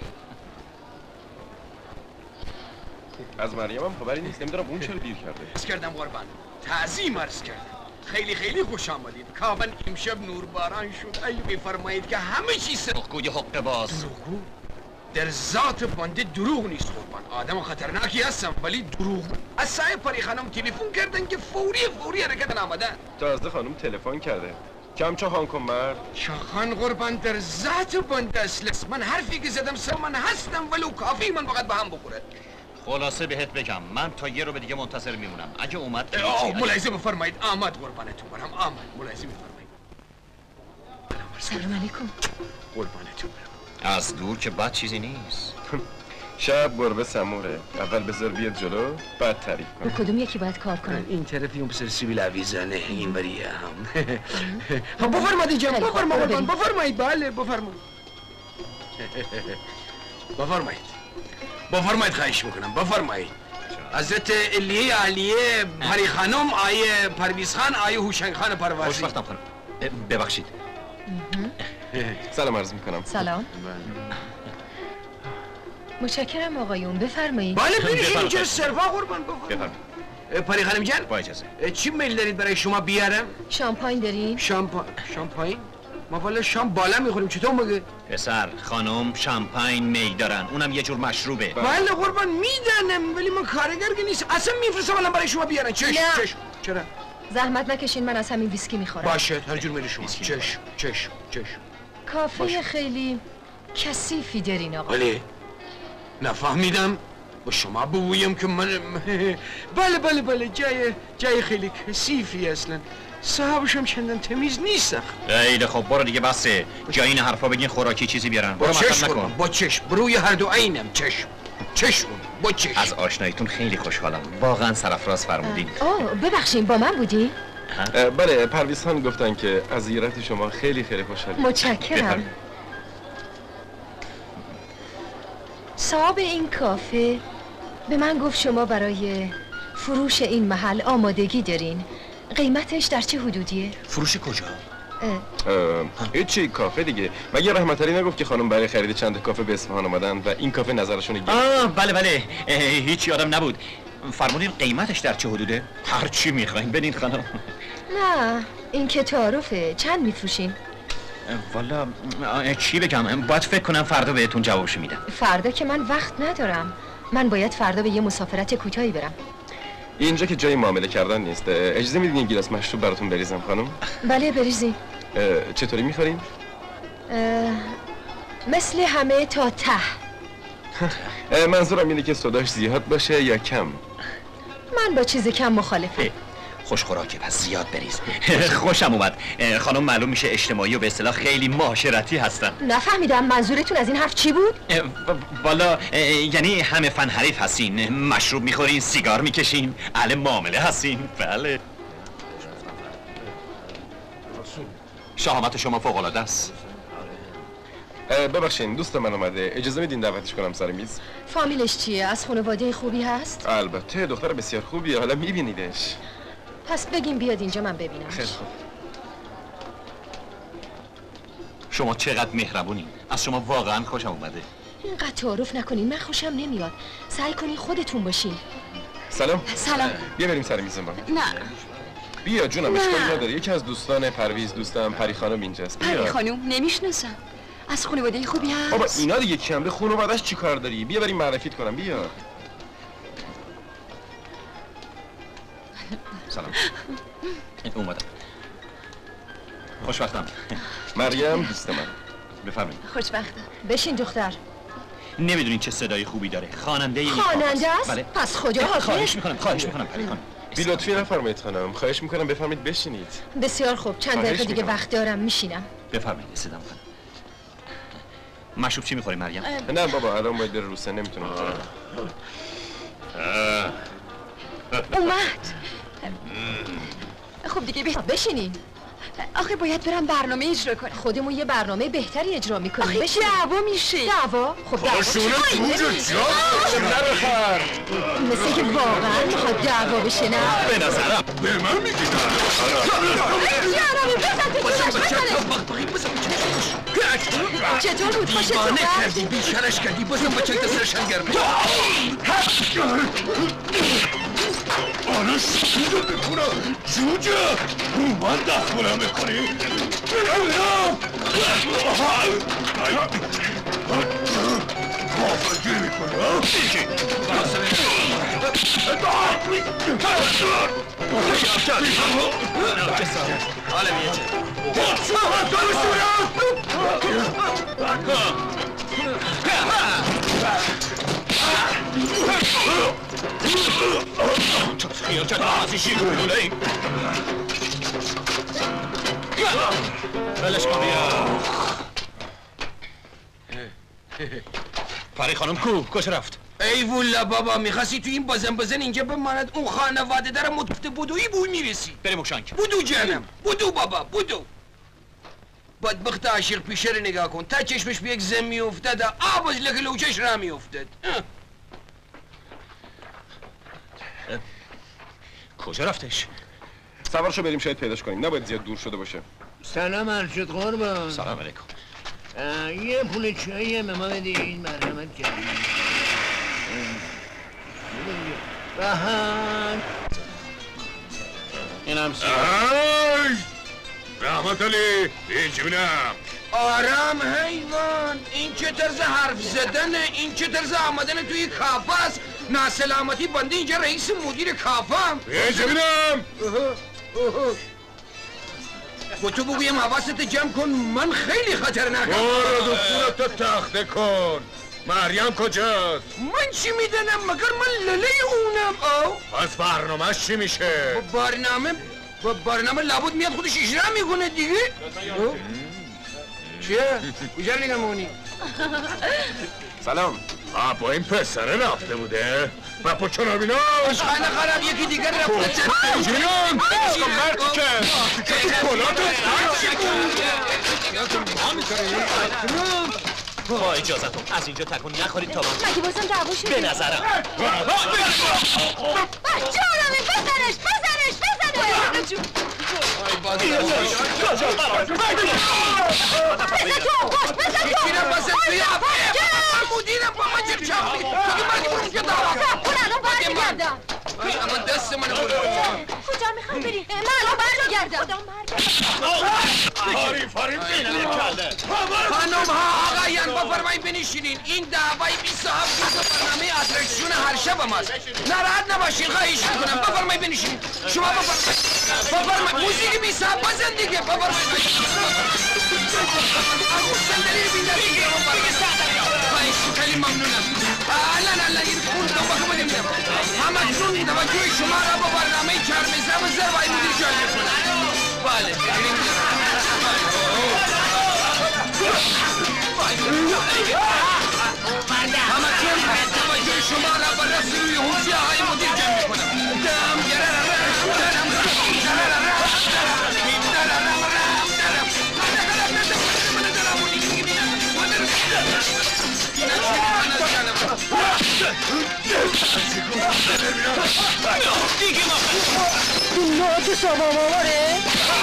[SPEAKER 9] از مریم هم خبری نیست. نمیدونم اون چرا دیر کرده.
[SPEAKER 6] عرض کردم قربان، تعظیم عرض کردم.
[SPEAKER 7] خیلی خیلی خوش آمدید. کاون امشب نور باران شد. ای بفرمایید که همه چیز
[SPEAKER 2] دروغگوی حق باز.
[SPEAKER 7] دروغگو؟ در ذات بنده دروغ نیست قربان. آدم خطرناکی هستم ولی دروغ. از سایه پری خانم تلفن کردن که فوری فوری حرکت آمدن.
[SPEAKER 9] تازه خانم تلفن کرده. کم چاخان کن مرد.
[SPEAKER 7] چاخان قربان در ذات بنده است. من حرفی که زدم سر من هستم ولو کافی من فقط به هم بخوره.
[SPEAKER 2] خلاصه بهت بگم من تا یه رو به دیگه منتظر میمونم. اگه اومد که
[SPEAKER 7] آه ملاحظه بفرمایید. آمد قربانتون برم. آمد ملاحظه بفرمایید.
[SPEAKER 3] سلام علیکم.
[SPEAKER 7] قربانتون برم.
[SPEAKER 2] از دور که بد چیزی نیست.
[SPEAKER 9] شب گربه سموره. اول بذار بیاد جلو بعد تعریف
[SPEAKER 3] به
[SPEAKER 9] کن.
[SPEAKER 3] کدوم یکی باید کار کنم؟
[SPEAKER 7] این طرفی اون پسر سیبیل عویزانه این وریه هم. بفرمایید جان بفرمایید بفرمایید بله بفرمایید. بفرمایید. بفرمایید خواهش میکنم بفرمایید. حضرت علیه علیه پری خانم آیه پرویز خان آیه هوشنگ خان پروازی.
[SPEAKER 2] خوشبختم خانم. ببخشید.
[SPEAKER 9] سلام عرض میکنم.
[SPEAKER 3] سلام. متشکرم آقایون بفرمایید.
[SPEAKER 7] بله برید اینجا سروا قربان بفرمایید. پری خانم جان
[SPEAKER 2] با اجازه.
[SPEAKER 7] چی میل دارید برای شما بیارم؟
[SPEAKER 3] شامپاین داریم؟
[SPEAKER 7] شامپا... شامپاین؟ ما والا شام بالا میخوریم چطور مگه؟
[SPEAKER 2] پسر خانم شامپاین میل دارن اونم یه جور مشروبه.
[SPEAKER 7] بله قربان میدانم ولی ما کارگر که نیست. اصلا میفرستم الان برای شما بیارن. چش چش چرا؟
[SPEAKER 3] زحمت نکشین من از همین ویسکی میخورم.
[SPEAKER 7] باشه هر جور میل شما. چش چش چش.
[SPEAKER 3] کافه باشه. خیلی کثیفی دارین آقا.
[SPEAKER 7] بله نفهمیدم. با شما بگویم که من بله بله بله جای جای خیلی کثیفی اصلا. صاحبش هم چندان تمیز نیست.
[SPEAKER 2] خیلی خب برو دیگه بسه. جای این حرفا بگین خوراکی چیزی بیارن. برو
[SPEAKER 7] مطلب
[SPEAKER 2] نکن.
[SPEAKER 7] با چشم بروی هر دو عینم چشم چشم با چشم.
[SPEAKER 2] از آشناییتون خیلی خوشحالم. واقعا سرافراز فرمودین.
[SPEAKER 3] آه ببخشین با من بودی؟
[SPEAKER 9] بله پرویز خان گفتن که از زیارت شما خیلی خیلی خوشحالم.
[SPEAKER 3] متشکرم. صاحب این کافه به من گفت شما برای فروش این محل آمادگی دارین. قیمتش در چه حدودیه؟
[SPEAKER 2] فروش کجا؟
[SPEAKER 9] هیچی کافه دیگه. مگه رحمت علی نگفت که خانم برای خرید چند کافه به اصفهان اومدن و این کافه نظرشون گرفت؟
[SPEAKER 2] آه بله بله هیچ یادم نبود. فرمودین قیمتش در چه حدوده؟ هر چی میخواین بدین خانم.
[SPEAKER 3] نه این که تعارفه. چند میفروشین؟
[SPEAKER 2] والا چی بگم باید فکر کنم فردا بهتون جوابشو میدم.
[SPEAKER 3] فردا که من وقت ندارم. من باید فردا به یه مسافرت کوتاهی برم.
[SPEAKER 9] اینجا که جای معامله کردن نیست. اجازه میدین یه گیلاس مشروب براتون بریزم خانم؟
[SPEAKER 3] بله بریزین.
[SPEAKER 9] چطوری میخورین؟
[SPEAKER 3] مثل همه تا ته.
[SPEAKER 9] منظورم اینه که صداش زیاد باشه یا کم؟
[SPEAKER 3] من با چیز کم مخالفم.
[SPEAKER 2] خوش خوراکه پس زیاد بریز. خوشم اومد. خانم معلوم میشه اجتماعی و به اصطلاح خیلی معاشرتی هستن.
[SPEAKER 3] نفهمیدم منظورتون از این حرف چی بود؟
[SPEAKER 2] والا یعنی همه فن حریف هستین. مشروب میخورین، سیگار میکشین، اهل معامله هستین. بله. شهامت شما فوق العاده است.
[SPEAKER 9] ببخشید دوست من اومده. اجازه میدین دعوتش کنم سر میز؟
[SPEAKER 3] فامیلش چیه؟ از خانواده خوبی هست؟
[SPEAKER 9] البته دختر بسیار خوبیه. حالا میبینیدش.
[SPEAKER 3] پس بگیم بیاد اینجا من ببینم.
[SPEAKER 9] خیلی خوب.
[SPEAKER 2] شما چقدر مهربونین. از شما واقعا خوشم اومده.
[SPEAKER 3] اینقدر تعارف نکنین. من خوشم نمیاد. سعی کنین خودتون باشین.
[SPEAKER 9] سلام.
[SPEAKER 3] سلام.
[SPEAKER 9] بیا بریم سر میز ما.
[SPEAKER 8] نه
[SPEAKER 9] بیا جونم اشکالی نداره. یکی از دوستان پرویز دوستم پری خانم اینجاست. بیا.
[SPEAKER 8] پری خانم نمیشناسم. از خانواده خوبی هست؟
[SPEAKER 9] بابا اینا دیگه کمره خانواده‌اش چی کار داری؟ بیا بریم معرفیت کنم. بیا.
[SPEAKER 2] سلام. اومدم. خوشبختم.
[SPEAKER 9] مریم دوست من.
[SPEAKER 2] بفرمایید.
[SPEAKER 8] خوشبختم.
[SPEAKER 3] بشین دختر.
[SPEAKER 2] نمیدونین چه صدای خوبی داره. خواننده این
[SPEAKER 3] خواننده است؟
[SPEAKER 2] بله.
[SPEAKER 3] پس خدا حافظ.
[SPEAKER 2] خواهش میکنم. خواهش میکنم پری خانم.
[SPEAKER 9] بی لطفی نفرمایید خانم. خواهش میکنم بفرمایید بشینید.
[SPEAKER 3] بسیار خوب. چند دقیقه دیگه وقت دارم میشینم.
[SPEAKER 2] بفرمایید استدام کنم. مشروب چی میخوری مریم؟
[SPEAKER 9] نه بابا الان باید بره روسه نمیتونم.
[SPEAKER 8] اومد. خب دیگه بهت
[SPEAKER 3] بشینین.
[SPEAKER 8] آخه باید برم برنامه اجرا کنم.
[SPEAKER 3] خودمون یه برنامه بهتری اجرا میکنیم.
[SPEAKER 8] آخه
[SPEAKER 3] بشین.
[SPEAKER 8] دعوا میشه.
[SPEAKER 3] دعوا؟ خب دعوا
[SPEAKER 9] شونه تو جو جا نرخر.
[SPEAKER 3] مثل که واقعا میخواد دعوا بشه نه؟
[SPEAKER 2] به نظرم
[SPEAKER 5] به من میگی
[SPEAKER 3] چطور بود خوشت
[SPEAKER 7] دیوانه
[SPEAKER 3] اومد؟
[SPEAKER 7] کردی بیشرش کردی بازم بچه دسترشن گرمه
[SPEAKER 5] آنو شکیدو بکنم جوجه رو من دست بلند بکنی بلند کافر گیر میکنی ها؟ دیگه
[SPEAKER 2] حالا بیه چه خیال کرد آمازی شیر کنونه این بلش کن بیا پری خانم کو کجا رفت؟
[SPEAKER 7] ای والا بابا میخواستی تو این بازن بازن اینجا بماند اون خانواده در متفت بودویی بوی میرسی
[SPEAKER 2] بریم اوشنگ
[SPEAKER 7] بودو جانم بودو بابا بودو بدبخت عاشق پیشه رو نگاه کن تا چشمش به یک زن میافتد آب از لک لوچش را میافتد
[SPEAKER 2] کجا رفتش؟
[SPEAKER 9] سوارشو بریم شاید پیداش کنیم نباید زیاد دور شده باشه
[SPEAKER 6] سلام ارشد قربان
[SPEAKER 2] سلام علیکم
[SPEAKER 6] یه پول چایی هم ما بدین مرحمت کردیم بهن
[SPEAKER 2] اینم سی
[SPEAKER 5] رحمت علی این چی بینم
[SPEAKER 7] آرام حیوان این چه طرز حرف زدنه این چه طرز آمدن توی کافه است ناسلامتی بنده اینجا رئیس مدیر کافه هم
[SPEAKER 5] این چی بینم
[SPEAKER 7] با تو بگویم حواست جمع کن من خیلی خطرناکم
[SPEAKER 5] برو دکتورتو تخته کن مریم کجاست؟
[SPEAKER 7] من چی میدنم مگر من لله اونم او
[SPEAKER 5] پس برنامهش چی میشه؟
[SPEAKER 7] با برنامه با برنامه لابد میاد خودش اجرا میکنه دیگه چیه؟ کجا نگمونی؟
[SPEAKER 9] سلام
[SPEAKER 5] آه با این پسره رفته بوده؟ و پا چرا بینا؟
[SPEAKER 7] خانه خراب یکی دیگر رفته
[SPEAKER 5] جینان! مرد که کلاتو
[SPEAKER 2] با اجازتون از اینجا تکون نخورید تا من
[SPEAKER 3] مگه بازم دعوا شده؟
[SPEAKER 2] به نظرم
[SPEAKER 3] جانمه بزنش بزنش بزنش بزن تو بزن تو
[SPEAKER 7] کشیرم بزن توی عفه مدیرم با من جب چاپی دیگه مردی برون که دارم
[SPEAKER 3] اون الان برمیگردم
[SPEAKER 7] اما دست من برو
[SPEAKER 3] کجا میخوای بری؟ من الان برمیگردم
[SPEAKER 5] فاریم فاریم بینم
[SPEAKER 7] خانم ها آقایان بفرمایی بنشینین این دعوای بی صاحب جزو برنامه اترکسیون هر شب ماست ناراحت نباشین خواهش میکنم بفرمایی بنشینین شما بفرمایی بفرمایی موزیک بی صاحب بزن دیگه بفرمایی صندلی رو بیندر دیگه خواهش خیلی ممنونم الان الان این خون دو بخم نمیدم همه جون توجه شما را با برنامه چرمزه و زروای مدیر جای میکنم بله همه چون توجه شما را با رفت روی حوزی آقای مدیر جمع میکنم دم گرررم درم
[SPEAKER 3] این نوت شما ماماره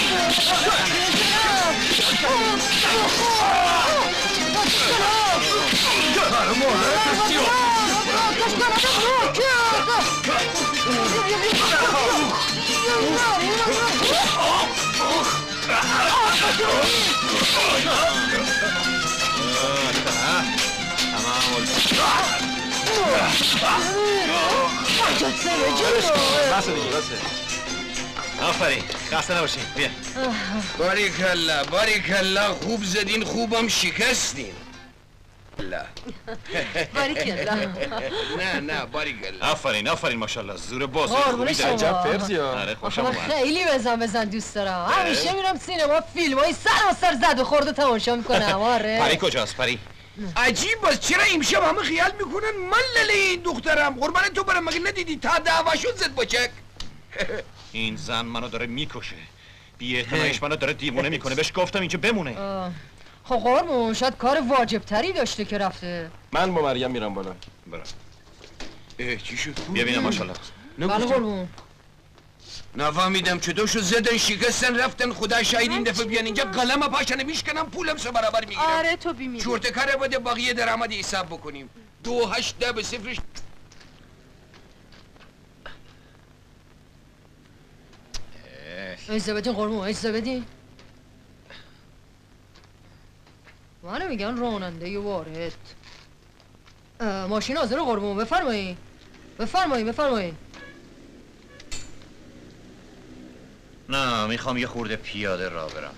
[SPEAKER 2] بسه دیگه بسه آفرین خسته نباشین بیا
[SPEAKER 7] باریکالله باریکالله خوب زدین خوبم شکستین
[SPEAKER 3] باریکالله
[SPEAKER 7] نه نه باریکالله
[SPEAKER 2] آفرین آفرین ماشاءالله زور باز
[SPEAKER 3] قربون شما.
[SPEAKER 9] عجب فرزی ها
[SPEAKER 2] آره خوشم
[SPEAKER 3] من
[SPEAKER 2] اومد
[SPEAKER 3] خیلی بزن بزن دوست دارم همیشه میرم سینما فیلم های سر و سر زد و خورد و تماشا میکنم آره
[SPEAKER 2] پری کجاست پری؟
[SPEAKER 7] عجیب است چرا امشب همه خیال میکنن من لله این دخترم قربان تو برم مگه ندیدی تا دعوا شد زد بچک
[SPEAKER 2] این زن منو داره میکشه بی‌اعتناییش منو داره دیوونه میکنه بهش گفتم اینجا بمونه
[SPEAKER 3] خب قربون شاید کار واجب تری داشته که رفته
[SPEAKER 9] من با مریم میرم بالا
[SPEAKER 2] برو
[SPEAKER 7] اه چی شد؟
[SPEAKER 2] بیا بینم ماشاءالله
[SPEAKER 3] بله قربون
[SPEAKER 7] نفهمیدم چطور شد زدن شکستن رفتن خدا شاید این دفعه بیان اینجا قلم پاشنه میشکنم پولم سه برابر میگیرم
[SPEAKER 3] آره تو بیمیری
[SPEAKER 7] چورت کاره بده بقیه درآمد حساب بکنیم دو هشت ده به صفرش
[SPEAKER 3] اجازه بدین قربون، اجازه بدین. منو میگن راننده وارد. ماشین حاضر قربون، بفرمایید بفرمایید بفرمایید.
[SPEAKER 2] نه میخوام یه خورده پیاده را برم.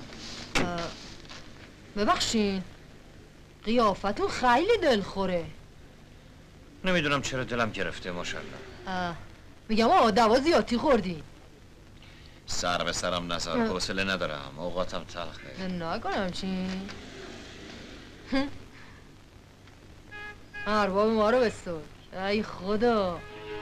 [SPEAKER 3] ببخشین قیافتون خیلی دلخوره.
[SPEAKER 2] نمیدونم چرا دلم گرفته ماشاءالله.
[SPEAKER 3] میگم آقا دوا زیادی خوردی.
[SPEAKER 2] سر به سرم نزار، حوصله ندارم، اوقاتم تلخه.
[SPEAKER 3] نکنم چی؟ ارباب ما رو بستر. ای خدا.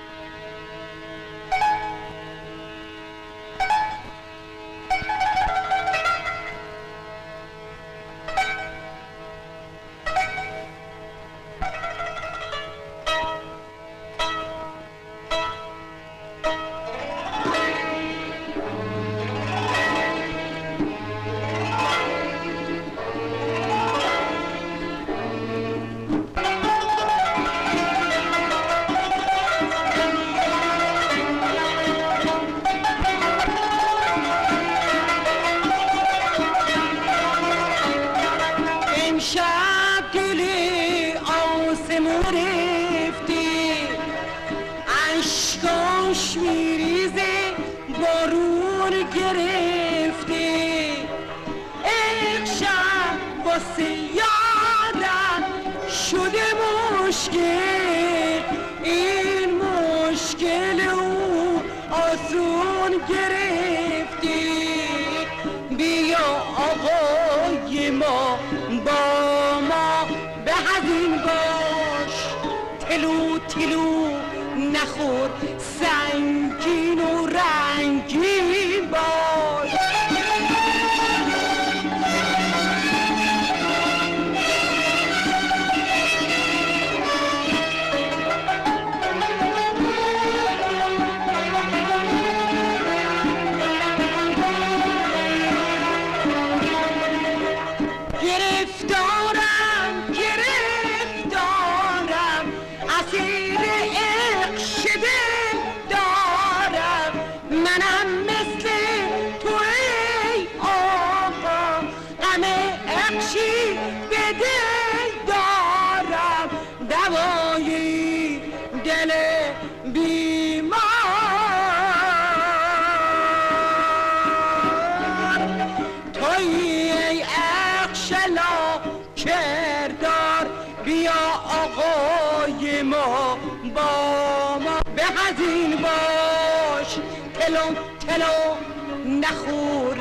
[SPEAKER 1] نخور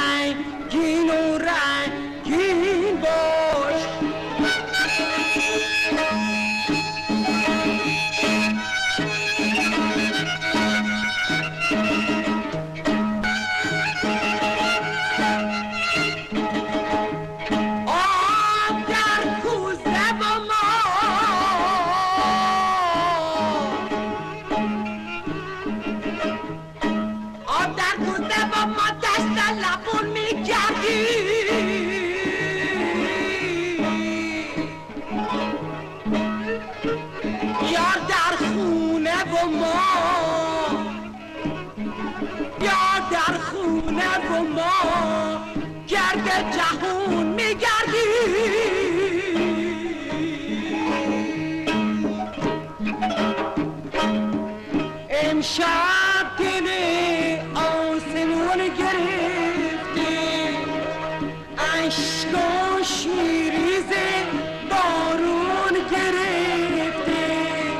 [SPEAKER 1] سنگین و رنگین باش. آب در کوزه با ما آب در کوزه با ما دست لبون میگردی. یار در خونه و ما یار در خونه و ما گرد جهون میگردی. امشب دل آسمون گرفتی، اشکاش میریزه بارون گرفته.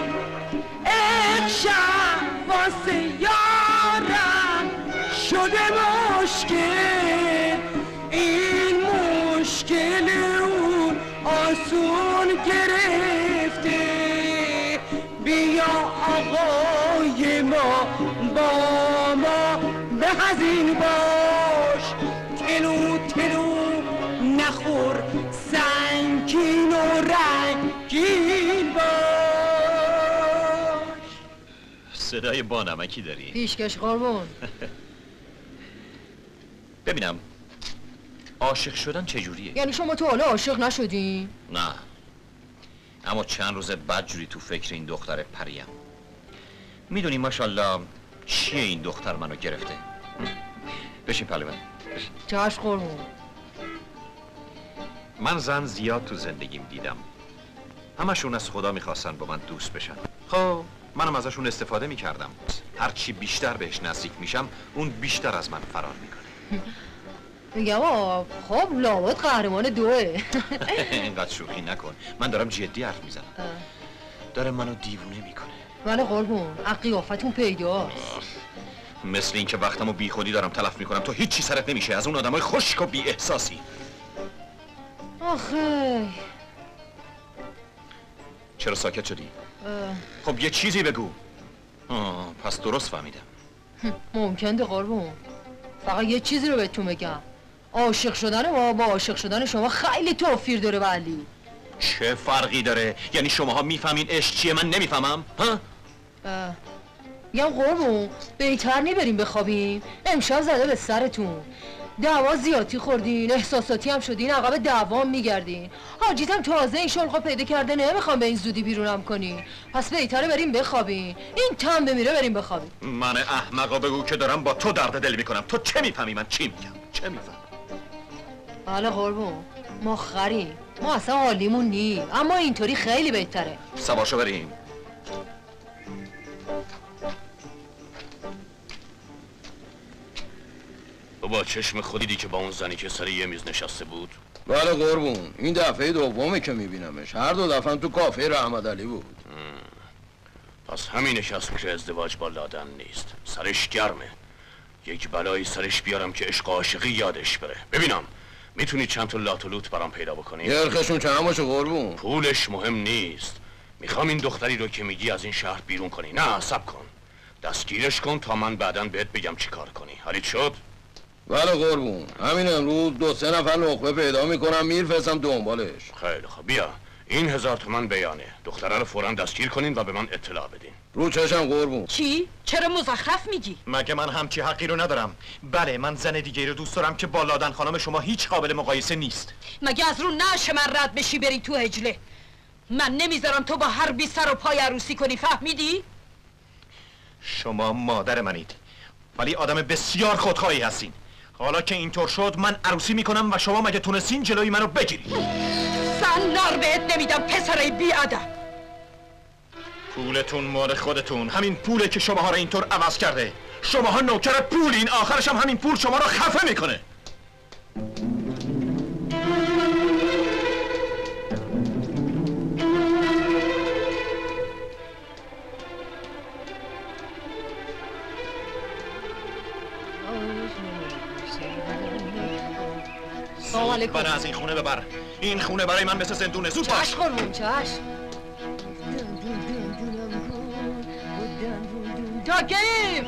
[SPEAKER 1] امشب واسه یارم شده مشکل، این مشکل اون آسون گرفته. بیا آقای ما با ما به هزین باش، تلو تلو نخور سنگین و رنگین باش.
[SPEAKER 2] صدای بانمکی داری؟
[SPEAKER 3] پیشکش قربون.
[SPEAKER 2] ببینم عاشق شدن چجوریه؟
[SPEAKER 3] یعنی شما تو حالا عاشق نشدی؟
[SPEAKER 2] نه، اما چند روز بعد جوری تو فکر این دختر پریم. میدونی ماشاءالله چیه این دختر منو گرفته؟ بشین پلو من. بشین.
[SPEAKER 3] چاش قربون.
[SPEAKER 2] من زن زیاد تو زندگیم دیدم. همشون از خدا میخواستن با من دوست بشن. خب منم ازشون استفاده میکردم. هرچی بیشتر بهش نزدیک میشم اون بیشتر از من فرار میکنه.
[SPEAKER 3] میگم آه خب لابد قهرمان دوه.
[SPEAKER 2] اینقدر شوخی نکن. من دارم جدی حرف میزنم. داره منو دیوونه میکنه.
[SPEAKER 3] ولی قربون از قیافتون پیداست.
[SPEAKER 2] مثل این که وقتمو بی خودی دارم تلف میکنم تو هیچی سرت نمیشه از اون آدمای خشک و بی احساسی.
[SPEAKER 3] آخه
[SPEAKER 2] چرا ساکت شدی؟
[SPEAKER 3] اه.
[SPEAKER 2] خب یه چیزی بگو. آه پس درست فهمیدم.
[SPEAKER 3] ممکنه قربون. فقط یه چیزی رو بهتون بگم. عاشق شدن ما با عاشق شدن شما خیلی توفیر داره ولی.
[SPEAKER 2] چه فرقی داره؟ یعنی شماها میفهمین عشق چیه من نمیفهمم؟ ها؟
[SPEAKER 3] میگم قربون بهتر نبریم بخوابیم. امشب زده به سرتون. دعوا زیادی خوردین، احساساتی هم شدین، عقب دعوام میگردین. حاجیتم تازه این شلخو پیدا کرده نمیخوام به این زودی بیرونم کنین. پس بهتره بریم بخوابین. این تم بمیره بریم بخوابین.
[SPEAKER 2] من احمقا بگو که دارم با تو درد دل میکنم. تو چه میفهمی من چی میگم؟ چه میفهمی؟
[SPEAKER 3] بله قربون ما خریم. ما اصلا حالیمون نی. اما اینطوری خیلی بهتره.
[SPEAKER 2] سوارشو بریم.
[SPEAKER 7] تو با چشم خودی دیدی که با اون زنی که سر یه میز نشسته بود؟
[SPEAKER 11] بله قربون این دفعه دومه که میبینمش. هر دو دفعه تو کافه رحمت علی بود.
[SPEAKER 7] پس همینش هست که ازدواج با لادن نیست. سرش گرمه. یک بلایی سرش بیارم که عشق عاشقی یادش بره. ببینم میتونی چند تا لات و لوت برام پیدا بکنی؟
[SPEAKER 11] یرخشون چند باشه قربون؟
[SPEAKER 7] پولش مهم نیست. میخوام این دختری رو که میگی از این شهر بیرون کنی. نه صبر کن. دستگیرش کن تا من بعداً بهت بگم چی کار کنی. حالیت شد؟
[SPEAKER 11] بله قربون همین امروز دو سه نفر نخبه پیدا میکنم میرفرستم دنبالش.
[SPEAKER 7] خیلی خب بیا این هزار تومن بیانه. دختره رو فوراً دستگیر کنین و به من اطلاع بدین.
[SPEAKER 11] رو چشم قربون.
[SPEAKER 10] چی؟ چرا مزخرف میگی؟
[SPEAKER 2] مگه من همچی حقی رو ندارم؟ بله من زن دیگه رو دوست دارم که با لادن خانم شما هیچ قابل مقایسه نیست.
[SPEAKER 10] مگه از رو نعش من رد بشی بری تو هجله؟ من نمیذارم تو با هر بی سر و پای عروسی کنی فهمیدی؟
[SPEAKER 2] شما مادر منید ولی آدم بسیار خودخواهی هستین. حالا که اینطور شد من عروسی میکنم و شما مگه تونستین جلوی منو بگیرید؟
[SPEAKER 10] زن نار بهت نمیدم پسرای بی ادب.
[SPEAKER 2] پولتون مال خودتون. همین پوله که شماها رو اینطور عوض کرده. شماها نوکر پولین. آخرش هم همین پول شما رو خفه میکنه. برای از این خونه ببر. این خونه برای من مثل زندونه. زود باش.
[SPEAKER 3] چشم قربون چشم. جاکیم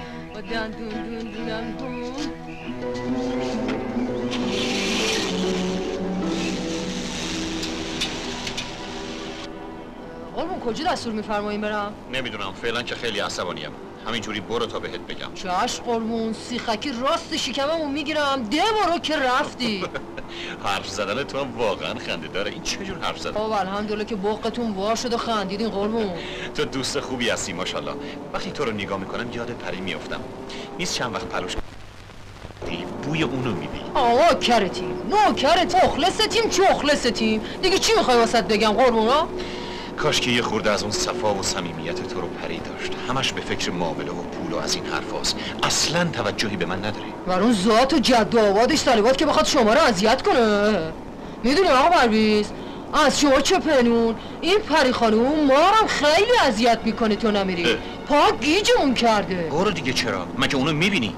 [SPEAKER 3] قربون کجا دستور میفرمایین برم؟
[SPEAKER 2] نمیدونم فعلا که خیلی عصبانیم. همینجوری برو تا بهت بگم.
[SPEAKER 3] چشم قربون سیخکی راست شکممو میگیرم. ده برو که رفتی.
[SPEAKER 2] حرف زدن تو هم واقعا خنده داره. این چه جور حرف زدن؟
[SPEAKER 3] خب الحمدلله که بقتون وا شد و خندیدین قربون.
[SPEAKER 2] تو دوست خوبی هستی ماشاءالله. وقتی تو رو نگاه میکنم یاد پری میافتم. نیست چند وقت پلوش بوی اونو میدی.
[SPEAKER 3] آقا کرتیم نوکرت مخلصتیم چخلصتیم. دیگه چی میخوای واسط بگم قربونا؟
[SPEAKER 2] کاش که یه خورده از اون صفا و صمیمیت تو رو پری داشت. همش به فکر معامله و پول و از این حرفاست. اصلا توجهی به من نداری.
[SPEAKER 3] و اون ذات و جد و آبادش طالبات که بخواد شما رو اذیت کنه. میدونی آقا پرویز از شما چه پنون این پری خانوم ما هم خیلی اذیت میکنه تو نمیری. پا گیجمون کرده.
[SPEAKER 2] برو دیگه چرا؟ مگه اونو میبینی؟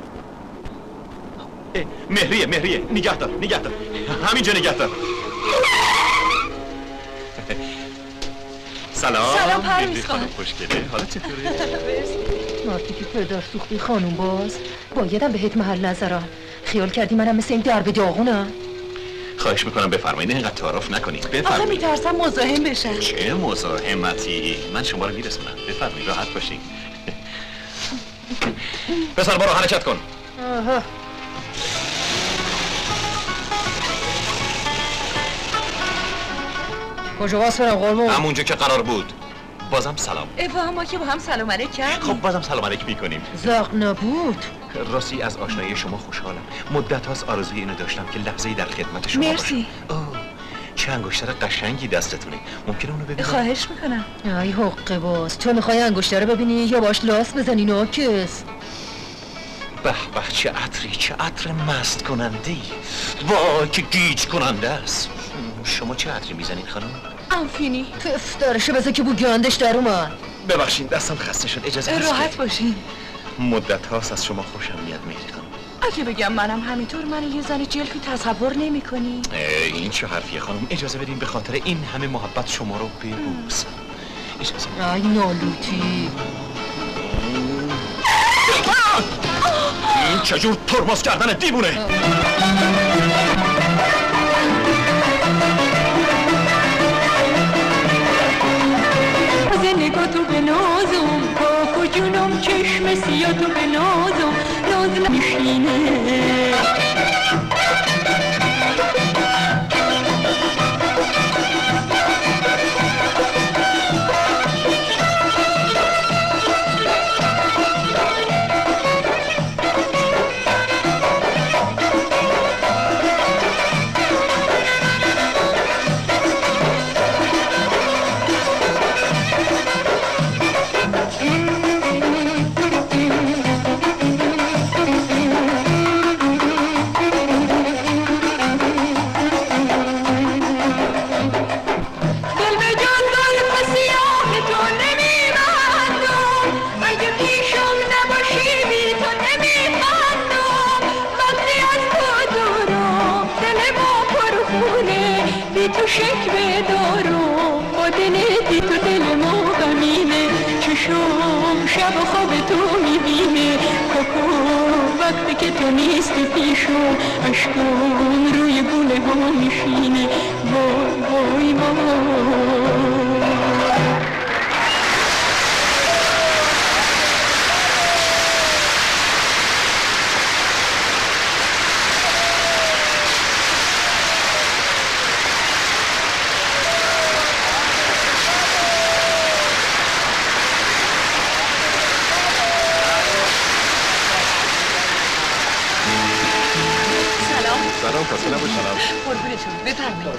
[SPEAKER 2] مهریه مهریه نگه دار نگه دار همینجا نگه دار. سلام.
[SPEAKER 10] سلام پرویز خانم.
[SPEAKER 2] خوشگله. حالا چطوره؟
[SPEAKER 3] وقتی که پدر سوختی خانوم باز بایدم بهت محل نظرم. خیال کردی منم مثل این درب داغونم؟
[SPEAKER 2] خواهش میکنم بفرمایید اینقدر تعارف نکنید.
[SPEAKER 10] آخه
[SPEAKER 2] بفرمایید.
[SPEAKER 10] میترسم مزاحم بشن.
[SPEAKER 2] چه مزاحمتی؟ من شما رو میرسونم. بفرمایید راحت باشین. پسر برو حرکت کن.
[SPEAKER 3] آها. کجا باز برم قربون؟
[SPEAKER 2] همونجا که قرار بود. بازم سلام.
[SPEAKER 8] اه ما که با هم سلام علیک کردیم.
[SPEAKER 2] خب بازم سلام علیک میکنیم.
[SPEAKER 3] زاغ نبود.
[SPEAKER 2] راستی از آشنایی شما خوشحالم. مدت هاست آرزوی اینو داشتم که لحظه‌ای در خدمت شما
[SPEAKER 8] مرسی.
[SPEAKER 2] باشم. چه انگشتر قشنگی دستتونه. ممکنه اونو ببینم؟
[SPEAKER 8] خواهش میکنم.
[SPEAKER 3] ای حقه باز، تو میخوای انگشتر رو ببینی یا باش لاس بزنی ناکس؟
[SPEAKER 2] به به چه عطری، چه عطر مست کننده ای. وای که گیج کننده است. شما چه عطری میزنید خانم؟
[SPEAKER 8] انفینی.
[SPEAKER 3] پفترشو بذار که بو گندش در اومد.
[SPEAKER 2] ببخشید دستم خسته شد، اجازه هست
[SPEAKER 8] راحت باشین.
[SPEAKER 2] مدت هاست از شما خوشم میاد مهری خانم.
[SPEAKER 8] اگه بگم منم همینطور من یه زن جلفی تصور نمی کنی؟
[SPEAKER 2] این چه حرفیه خانم؟ اجازه بدین به خاطر این همه محبت شما رو ببوسم. اجازه بدین.
[SPEAKER 3] ای نالوتی.
[SPEAKER 2] این چجور ترمز کردن دیوونه؟
[SPEAKER 4] از نگاه تو به نازم پاک و جونم چشم سیاه تو به نازم ناز نمیشینه تو شکوه دارم با دل دی تو دل ما غمینه چشم شب و خواب تو میبینه کاکو وقتی که تو نیستی پیشم عشقم روی گونه ها میشینه وای وای وای
[SPEAKER 9] سلام خسته نباش. سلام
[SPEAKER 8] قربونتون بفرمایید.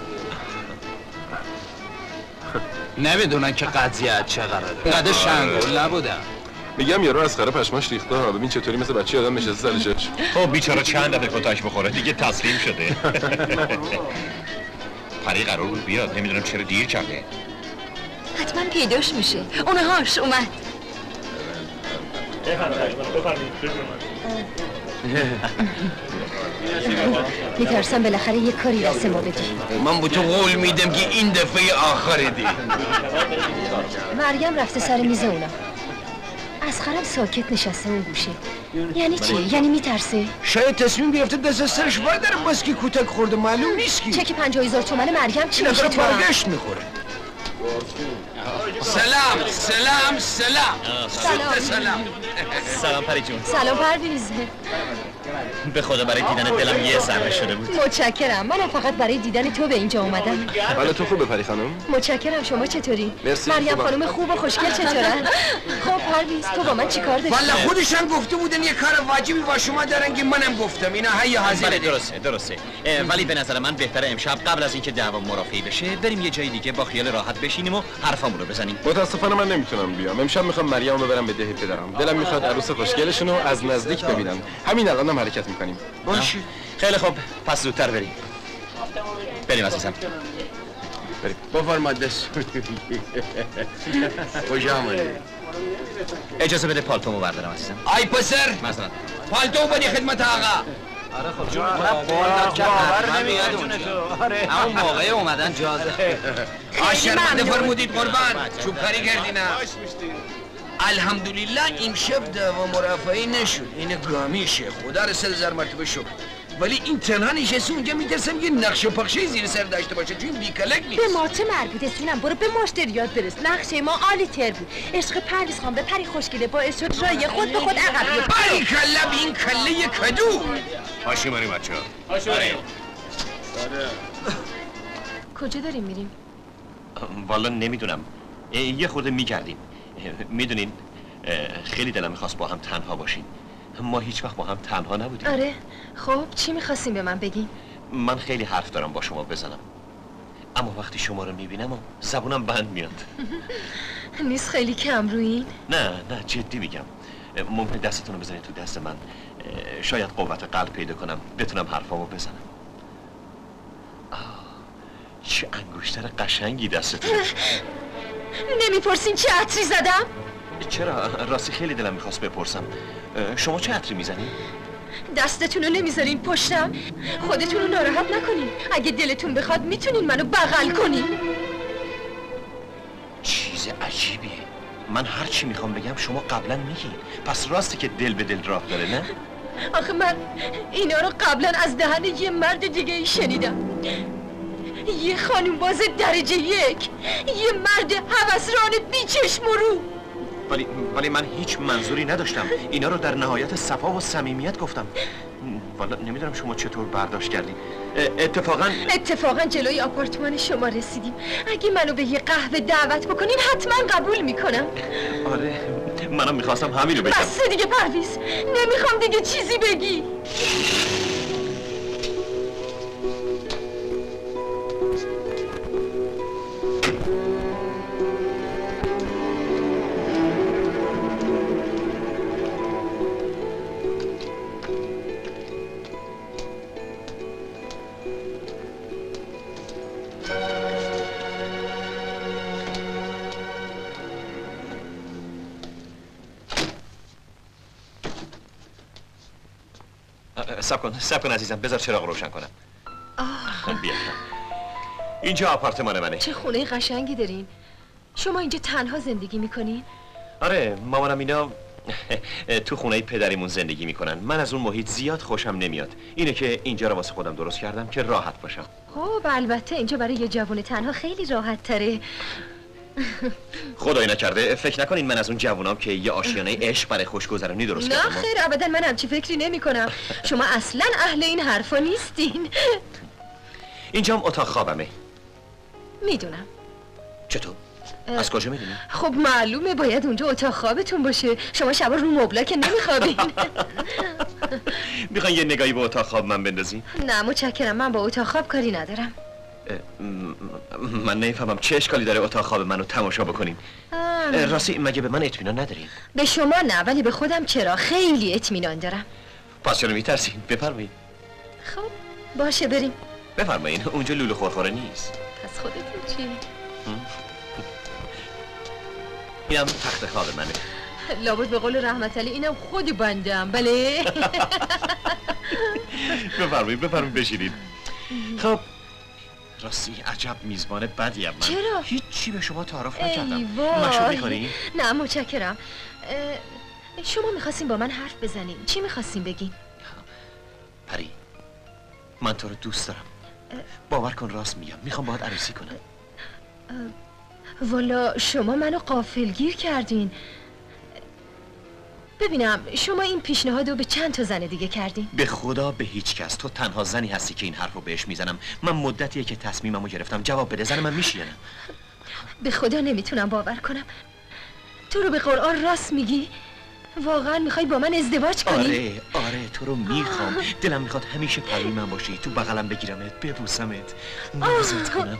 [SPEAKER 7] نمیدونن که قضیه چه قراره. قد شنگول نبودم.
[SPEAKER 9] میگم یارو از خره پشماش ریخته ها. ببین چطوری مثل بچه آدم نشسته سر جاش.
[SPEAKER 2] خب بیچاره چند دفعه کتک بخوره دیگه تسلیم شده. پری قرار بود بیاد، نمیدونم چرا دیر کرده.
[SPEAKER 8] حتما پیداش میشه. اونهاش اومد.
[SPEAKER 3] میترسم بالاخره یه کاری دست ما بدی.
[SPEAKER 7] من به تو قول میدم که این دفعه آخره دی.
[SPEAKER 3] مریم رفته سر میز اونا. اسخرم ساکت نشسته اون گوشه. یعنی چی؟ یعنی میترسه؟
[SPEAKER 6] شاید تصمیم بیفته دست سرش برداره بس که کتک خورده معلوم نیست کی.
[SPEAKER 3] چک پنجاه هزار تومن مریم چی میشه تو؟
[SPEAKER 6] برگشت میخوره.
[SPEAKER 7] سلام سلام سلام
[SPEAKER 3] سلام
[SPEAKER 7] سلام
[SPEAKER 2] سلام پری جون.
[SPEAKER 3] سلام پرویز.
[SPEAKER 2] به خدا برای دیدن دلم یه سر شده بود.
[SPEAKER 3] متشکرم. منم فقط برای دیدن تو به اینجا اومدم.
[SPEAKER 9] حالا تو خوبه پری خانم؟
[SPEAKER 3] متشکرم. شما چطوری؟
[SPEAKER 9] مرسی.
[SPEAKER 3] مریم خانم خوب و خوشگل چطورن؟ خب پرویز تو با من چیکار داری؟
[SPEAKER 6] والا خودشان گفته بودن یه کار واجبی با شما دارن که منم گفتم اینا هی حاضر.
[SPEAKER 2] بله درسته درسته. ولی به نظر من بهتره امشب قبل از اینکه دعوا مرافعه بشه بریم یه جای دیگه با خیال راحت بشینیم و حرفامون رو بزنیم.
[SPEAKER 9] متاسفانه من نمیتونم بیام. امشب میخوام مریم رو ببرم به ده پدرم. دلم میخواد عروس خوشگلشون رو از نزدیک ببینم. همین الانم هم حرکت میکنیم.
[SPEAKER 6] باشه.
[SPEAKER 2] خیلی خوب پس زودتر بریم. بریم عزیزم.
[SPEAKER 7] بریم. بفرمایید دست. خوش آمدید.
[SPEAKER 2] اجازه بده پالتومو بردارم عزیزم.
[SPEAKER 7] ای پسر
[SPEAKER 2] مثلا
[SPEAKER 7] پالتو بدی خدمت آقا.
[SPEAKER 12] آره خب جون باور نمیاد اونجا. اون موقع اومدن جاده.
[SPEAKER 7] آشرمنده فرمودید قربان. چوبکاری کردینا. الحمدلله امشب دعوا مرافعه نشد. این گامیشه. خدا رو سه هزار مرتبه شکر. ولی این تنها نشسته اونجا میترسم یه نقشه پخشه زیر سر داشته باشه چون بیکلک نیست.
[SPEAKER 3] به ما چه مربوطه سونم برو به مشتریات برس. نقشه ما عالی تر بود. عشق پرویز خان به پری خوشگله باعث شد رای خود به خود عقب بیفته.
[SPEAKER 7] پری کله به این کله کدو.
[SPEAKER 5] پاشی بریم بچه‌ها.
[SPEAKER 12] پاشی بریم.
[SPEAKER 3] کجا داریم میریم؟
[SPEAKER 2] والا نمیدونم. یه خورده میگردیم. میدونین خیلی دلم میخواست با هم تنها باشیم. ما هیچ وقت با هم تنها نبودیم.
[SPEAKER 3] آره. خب چی میخواستیم به من بگین؟
[SPEAKER 2] من خیلی حرف دارم با شما بزنم، اما وقتی شما رو میبینم زبونم بند میاد.
[SPEAKER 3] نیست خیلی کم رویین؟
[SPEAKER 2] نه نه جدی میگم. ممکن دستتون رو بزنید تو دست من، شاید قوت قلب پیدا کنم بتونم حرفامو بزنم. آه، چه انگشتر قشنگی دستتون.
[SPEAKER 3] نمیپرسین چه عطری زدم؟
[SPEAKER 2] چرا؟ راستی خیلی دلم میخواست بپرسم شما چه عطری میزنید؟
[SPEAKER 3] دستتون رو نمیذارین پشتم؟ خودتون رو ناراحت نکنین. اگه دلتون بخواد میتونین منو بغل کنین.
[SPEAKER 2] چیز عجیبیه. من هر چی میخوام بگم شما قبلا میگین، پس راسته که دل به دل راه داره نه؟
[SPEAKER 3] آخه من اینا رو قبلا از دهن یه مرد دیگه ای شنیدم. یه خانوم باز درجه یک، یه مرد هوسران بیچشم و رو.
[SPEAKER 2] ولی ولی من هیچ منظوری نداشتم. اینا رو در نهایت صفا و صمیمیت گفتم. والا نمیدونم شما چطور برداشت کردی. اتفاقا
[SPEAKER 3] اتفاقا جلوی آپارتمان شما رسیدیم. اگه منو به یه قهوه دعوت بکنین حتما قبول میکنم.
[SPEAKER 2] آره منم میخواستم همینو بگم.
[SPEAKER 3] بس دیگه پرویز، نمیخوام دیگه چیزی بگی.
[SPEAKER 2] سب کن سب کن عزیزم، بذار چراغ روشن کنم.
[SPEAKER 3] آه.
[SPEAKER 2] بیا اینجا آپارتمان منه.
[SPEAKER 3] چه خونه قشنگی دارین. شما اینجا تنها زندگی میکنین؟
[SPEAKER 2] آره مامانم اینا تو خونه پدریمون زندگی میکنن. من از اون محیط زیاد خوشم نمیاد. اینه که اینجا رو واسه خودم درست کردم که راحت باشم.
[SPEAKER 3] خب البته اینجا برای یه جوان تنها خیلی راحت تره.
[SPEAKER 2] خدای نکرده فکر نکنین من از اون جوونام که یه آشیانه عشق برای خوشگذرانی درست
[SPEAKER 3] نه
[SPEAKER 2] کردم.
[SPEAKER 3] نه خیر ابدا، من همچی فکری نمی کنم. شما اصلا اهل این حرفا نیستین.
[SPEAKER 2] اینجام اتاق خوابمه.
[SPEAKER 3] میدونم.
[SPEAKER 2] چطور؟ از کجا میدونی؟
[SPEAKER 3] خب معلومه باید اونجا اتاق خوابتون باشه. شما شبا رو مبلا که نمیخوابین.
[SPEAKER 2] میخواین یه نگاهی به اتاق خواب من بندازین؟
[SPEAKER 3] نه متشکرم، من با اتاق خواب کاری ندارم.
[SPEAKER 2] من نمیفهمم چه اشکالی داره اتاق خواب منو تماشا بکنین. راستی مگه به من اطمینان ندارین؟
[SPEAKER 3] به شما نه، ولی به خودم چرا خیلی اطمینان دارم.
[SPEAKER 2] پس چرا میترسین؟ بفرمایید.
[SPEAKER 3] خب باشه بریم.
[SPEAKER 2] بفرمایید، اونجا لوله خورخوره نیست.
[SPEAKER 3] پس خودتون چی؟
[SPEAKER 2] اینم تخت خواب منه.
[SPEAKER 3] لابد به قول رحمت علی اینم خود بندم. بله.
[SPEAKER 2] بفرمایید بفرمایید بشینید. خب راستی عجب میزبان بدیم من.
[SPEAKER 3] چرا؟
[SPEAKER 2] هیچی به شما تعارف نکردم.
[SPEAKER 3] ایوای.
[SPEAKER 2] مشروب میکنی؟
[SPEAKER 3] نه متشکرم. شما میخواستین با من حرف بزنین. چی میخواستین بگین؟
[SPEAKER 2] پری من تو رو دوست دارم. باور کن راست میگم، میخوام باهات عروسی کنم.
[SPEAKER 3] والا شما منو غافلگیر کردین. ببینم شما این پیشنهاد رو به چند تا زن دیگه کردین؟
[SPEAKER 2] به خدا به هیچ کس. تو تنها زنی هستی که این حرف رو بهش میزنم. من مدتیه که تصمیممو گرفتم. جواب بده، زن من میشی یا نه؟
[SPEAKER 3] به خدا نمیتونم باور کنم. تو رو به قرآن راست میگی؟ واقعا میخوای با من ازدواج کنی؟
[SPEAKER 2] آره آره تو رو میخوام. دلم میخواد همیشه پروی من باشی، تو بغلم بگیرمت، ببوسمت، نازت کنم.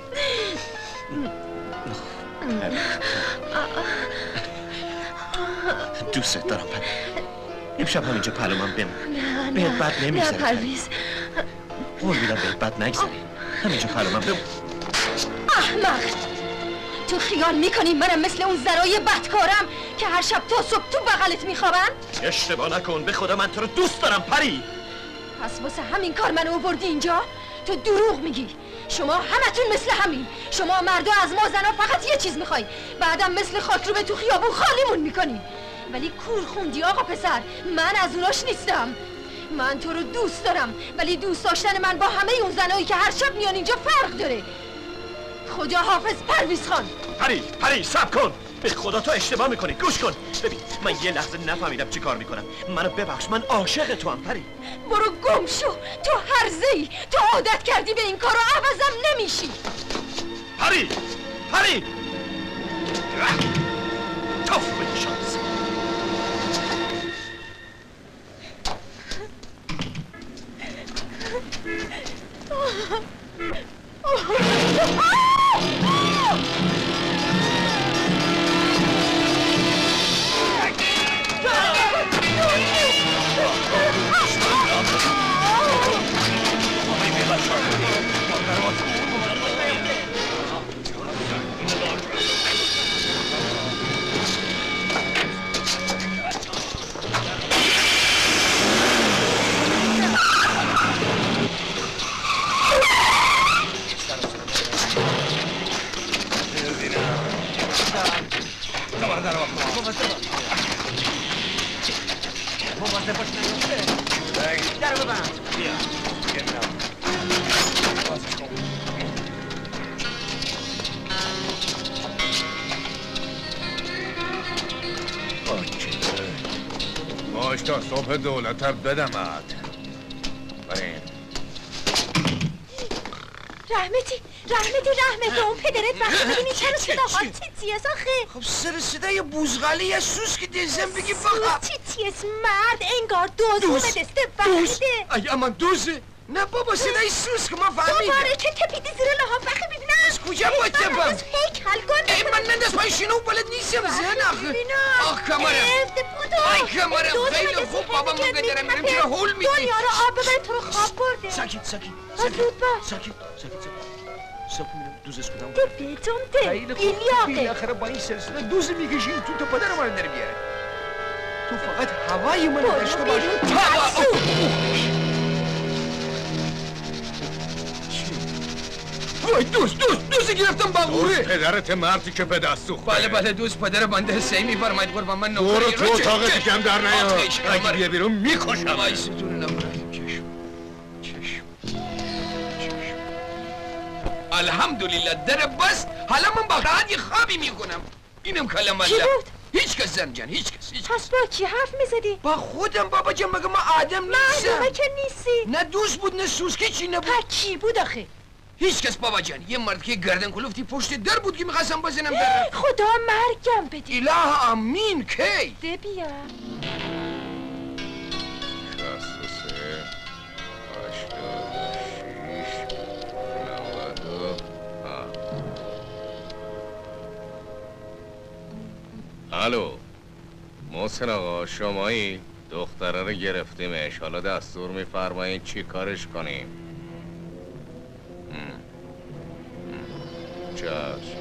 [SPEAKER 2] دوست دارم پری. امشب همینجا پلو من بمون.
[SPEAKER 3] نه
[SPEAKER 2] بهت
[SPEAKER 3] نه
[SPEAKER 2] بد نمیگذره.
[SPEAKER 3] نه پرویز.
[SPEAKER 2] قول میدم بهت بد نگذره. همینجا پلو من بمون.
[SPEAKER 3] احمق، تو خیال میکنی منم مثل اون زرای بدکارم که هر شب تا صبح تو بغلت میخوابن؟
[SPEAKER 2] اشتباه نکن، به خدا من تو رو دوست دارم پری.
[SPEAKER 3] پس واسه همین کار منو آوردی اینجا؟ تو دروغ میگی. شما همتون مثل همین. شما مردا از ما زنا فقط یه چیز میخواین، بعدم مثل خاک رو به تو خیابون خالیمون میکنین. ولی کور خوندی آقا پسر، من از اوناش نیستم. من تو رو دوست دارم، ولی دوست داشتن من با همه اون زنایی که هر شب میان اینجا فرق داره. خدا حافظ پرویز خان.
[SPEAKER 2] پری پری صبر کن، به خدا تو اشتباه میکنی. گوش کن ببین، من یه لحظه نفهمیدم چی کار میکنم. منو ببخش، من عاشق تو هم پری.
[SPEAKER 3] برو گم شو، تو هرزه‌ای. تو عادت کردی به این کارو، عوضم نمیشی.
[SPEAKER 2] پری پری
[SPEAKER 5] توف به شانس.
[SPEAKER 13] باش تا صبح دولت بدمت. برین
[SPEAKER 14] رحمتی رحمتی رحمتی اون پدرت وقتی ببینی چرا صدا ها تیتیس آخه.
[SPEAKER 6] خب سر صدای بوزغالی یه سوس که دیزم بگی بخواب.
[SPEAKER 14] تیتیس مرد انگار دوز به دسته وحده.
[SPEAKER 6] ای اما دوزه؟ نه بابا صدای سوس که ما فهمیدم.
[SPEAKER 14] دوباره که تپیدی زیر لحاف بخی ببینم.
[SPEAKER 6] از کجا با تپم؟
[SPEAKER 14] از هیکل گنده.
[SPEAKER 6] ای من نندست پای شنو بلد نیستم زن آخه. آخ کمرم. آی کمرم خیلی خوب بابا موقع دارم میرم چرا هول میدی؟
[SPEAKER 14] دنیا رو آب ببر تو رو خواب برده.
[SPEAKER 6] ساکت ساکت
[SPEAKER 14] زود باش.
[SPEAKER 6] ساکت ساکت ساکت. سب میرم دوزش کدام؟
[SPEAKER 14] تو بیتون ده. ایلیاقه.
[SPEAKER 6] بالاخره با این سلسله دوز میکشی تو تا پدر من در بیاره. تو فقط هوای من داشته باش. وای دوست دوست دوستی گرفتم باقوره.
[SPEAKER 13] پدرت مردی که به دست سوخته.
[SPEAKER 6] بله بله دوست پدر بنده سعی میفرماید قربان من نوکری.
[SPEAKER 13] برو تو اتاق دیگه هم در نیا. اگه بیا بیرون میکشم.
[SPEAKER 6] وای ستون نبرم. چشم چشم چشم. الحمدلله در بست. حالا من با راحت یه خوابی میکنم. اینم کلم الله.
[SPEAKER 14] کی بود؟
[SPEAKER 6] هیچ کس زن جان هیچ کس هیچ
[SPEAKER 14] پس با کی حرف میزدی؟
[SPEAKER 6] با خودم بابا جان مگه ما آدم نیستم.
[SPEAKER 14] معلومه که نیستی.
[SPEAKER 6] نه دوست بود نه سوسکی چی نبود.
[SPEAKER 14] پا کی بود آخه؟
[SPEAKER 6] هیچ کس بابا جان. یه مرد که گردن کلفتی پشت در بود که میخواستم بزنم در.
[SPEAKER 14] خدا مرگم بده.
[SPEAKER 6] اله امین کی؟
[SPEAKER 14] ده بیا.
[SPEAKER 13] شصت و سه هشتاد و شیش نود و هفت. الو محسن آقا شمایی؟ دختره رو گرفتیمش. حالا دستور میفرمایید چی کارش کنیم؟ چشم.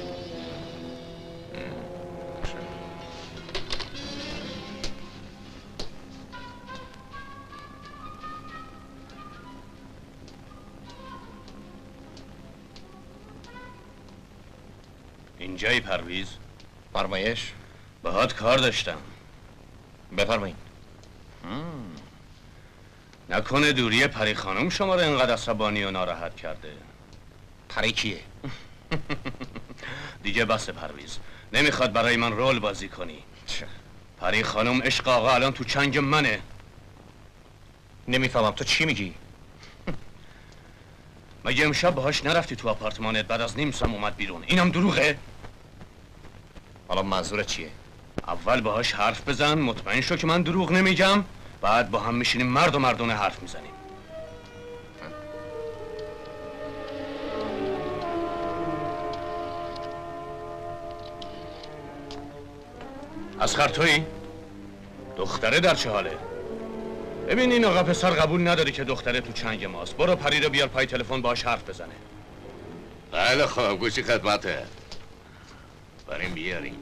[SPEAKER 2] اینجایی پرویز؟
[SPEAKER 5] فرمایش؟
[SPEAKER 2] باهات کار داشتم.
[SPEAKER 5] بفرمایید.
[SPEAKER 2] نکنه دوری پری خانم شما رو اینقدر عصبانی و ناراحت کرده؟
[SPEAKER 5] پری کیه؟
[SPEAKER 2] دیگه بس پرویز. نمیخواد برای من رول بازی کنی. پری خانم عشق آقا الان تو چنگ منه.
[SPEAKER 5] نمیفهمم تو چی میگی؟
[SPEAKER 2] مگه امشب باهاش نرفتی تو آپارتمانت بعد از نیم سم اومد بیرون؟ اینم دروغه؟
[SPEAKER 5] حالا منظورت چیه؟
[SPEAKER 2] اول باهاش حرف بزن مطمئن شو که من دروغ نمیگم. بعد با هم میشینیم مرد و مردونه حرف میزنیم. اسخر تویی؟ دختره در چه حاله؟ ببین این آقا پسر قبول نداره که دختره تو چنگ ماست. برو پری رو بیار پای تلفن باهاش حرف بزنه.
[SPEAKER 5] بله خواهم گوشی خدمته. بریم بیاریم.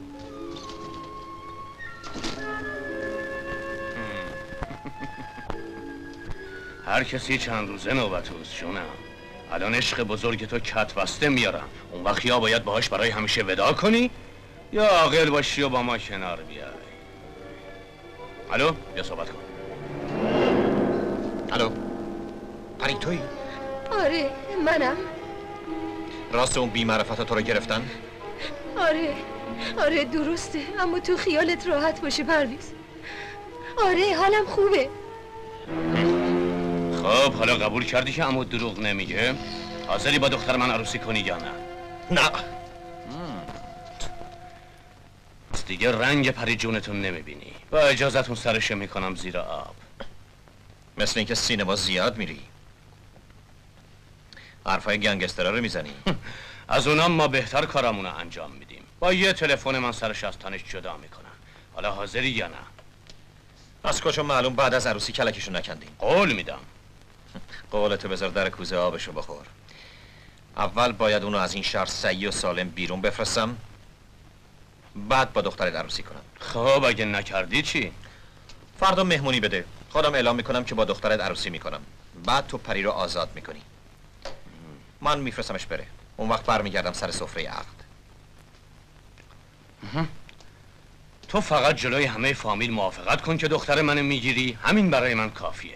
[SPEAKER 2] هر کسی چند روزه نوبت روز جونم. الان عشق بزرگ تو کت بسته میارم. اون وقت یا باید باهاش برای همیشه ودا کنی یا عاقل باشی و با ما کنار بیای. الو بیا صحبت کن.
[SPEAKER 5] الو پری تویی؟
[SPEAKER 14] آره منم.
[SPEAKER 5] راست اون بی‌معرفت تو رو گرفتن؟
[SPEAKER 14] آره آره درسته اما تو خیالت راحت باشه پرویز. آره حالم خوبه.
[SPEAKER 2] خب حالا قبول کردی که عمو دروغ نمیگه؟ حاضری با دختر من عروسی کنی یا نه؟
[SPEAKER 5] نه.
[SPEAKER 15] دیگه رنگ پری جونتون نمیبینی. با اجازتون سرشو میکنم زیر آب.
[SPEAKER 2] مثل اینکه سینما زیاد میری. حرفای گنگسترها رو میزنی.
[SPEAKER 15] از اونام ما بهتر کارامونو انجام میدیم. با یه تلفن من سرش از تنش جدا میکنم. حالا حاضری یا نه؟
[SPEAKER 2] از کجا معلوم بعد از عروسی کلکشو نکندیم؟
[SPEAKER 15] قول میدم.
[SPEAKER 2] قولتو بذار در کوزه آبشو بخور. اول باید اونو از این شهر سعی و سالم بیرون بفرستم، بعد با دخترت عروسی کنم.
[SPEAKER 15] خب اگه نکردی چی؟
[SPEAKER 2] فردا مهمونی بده. خودم اعلام میکنم که با دخترت عروسی میکنم. بعد تو پری رو آزاد میکنی. من میفرستمش بره. اون وقت برمیگردم سر سفره عقد.
[SPEAKER 15] تو فقط جلوی همه فامیل موافقت کن که دختر منو میگیری. همین برای من کافیه.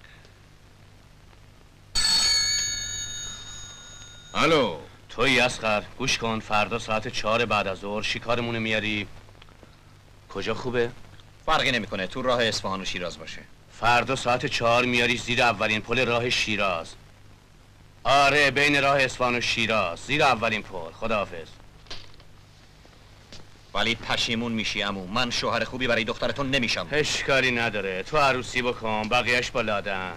[SPEAKER 13] الو
[SPEAKER 15] توی اصغر گوش کن. فردا ساعت چهار بعد از ظهر شکارمونو میاری. کجا خوبه؟
[SPEAKER 2] فرقی نمیکنه. تو راه اصفهان و شیراز باشه.
[SPEAKER 15] فردا ساعت چهار میاری زیر اولین پل راه شیراز. آره بین راه اصفهان و شیراز زیر اولین پل. خداحافظ.
[SPEAKER 2] ولی پشیمون میشی عمو. من شوهر خوبی برای دخترتون نمیشم.
[SPEAKER 15] اشکالی نداره. تو عروسی بکن بقیهش با لادن.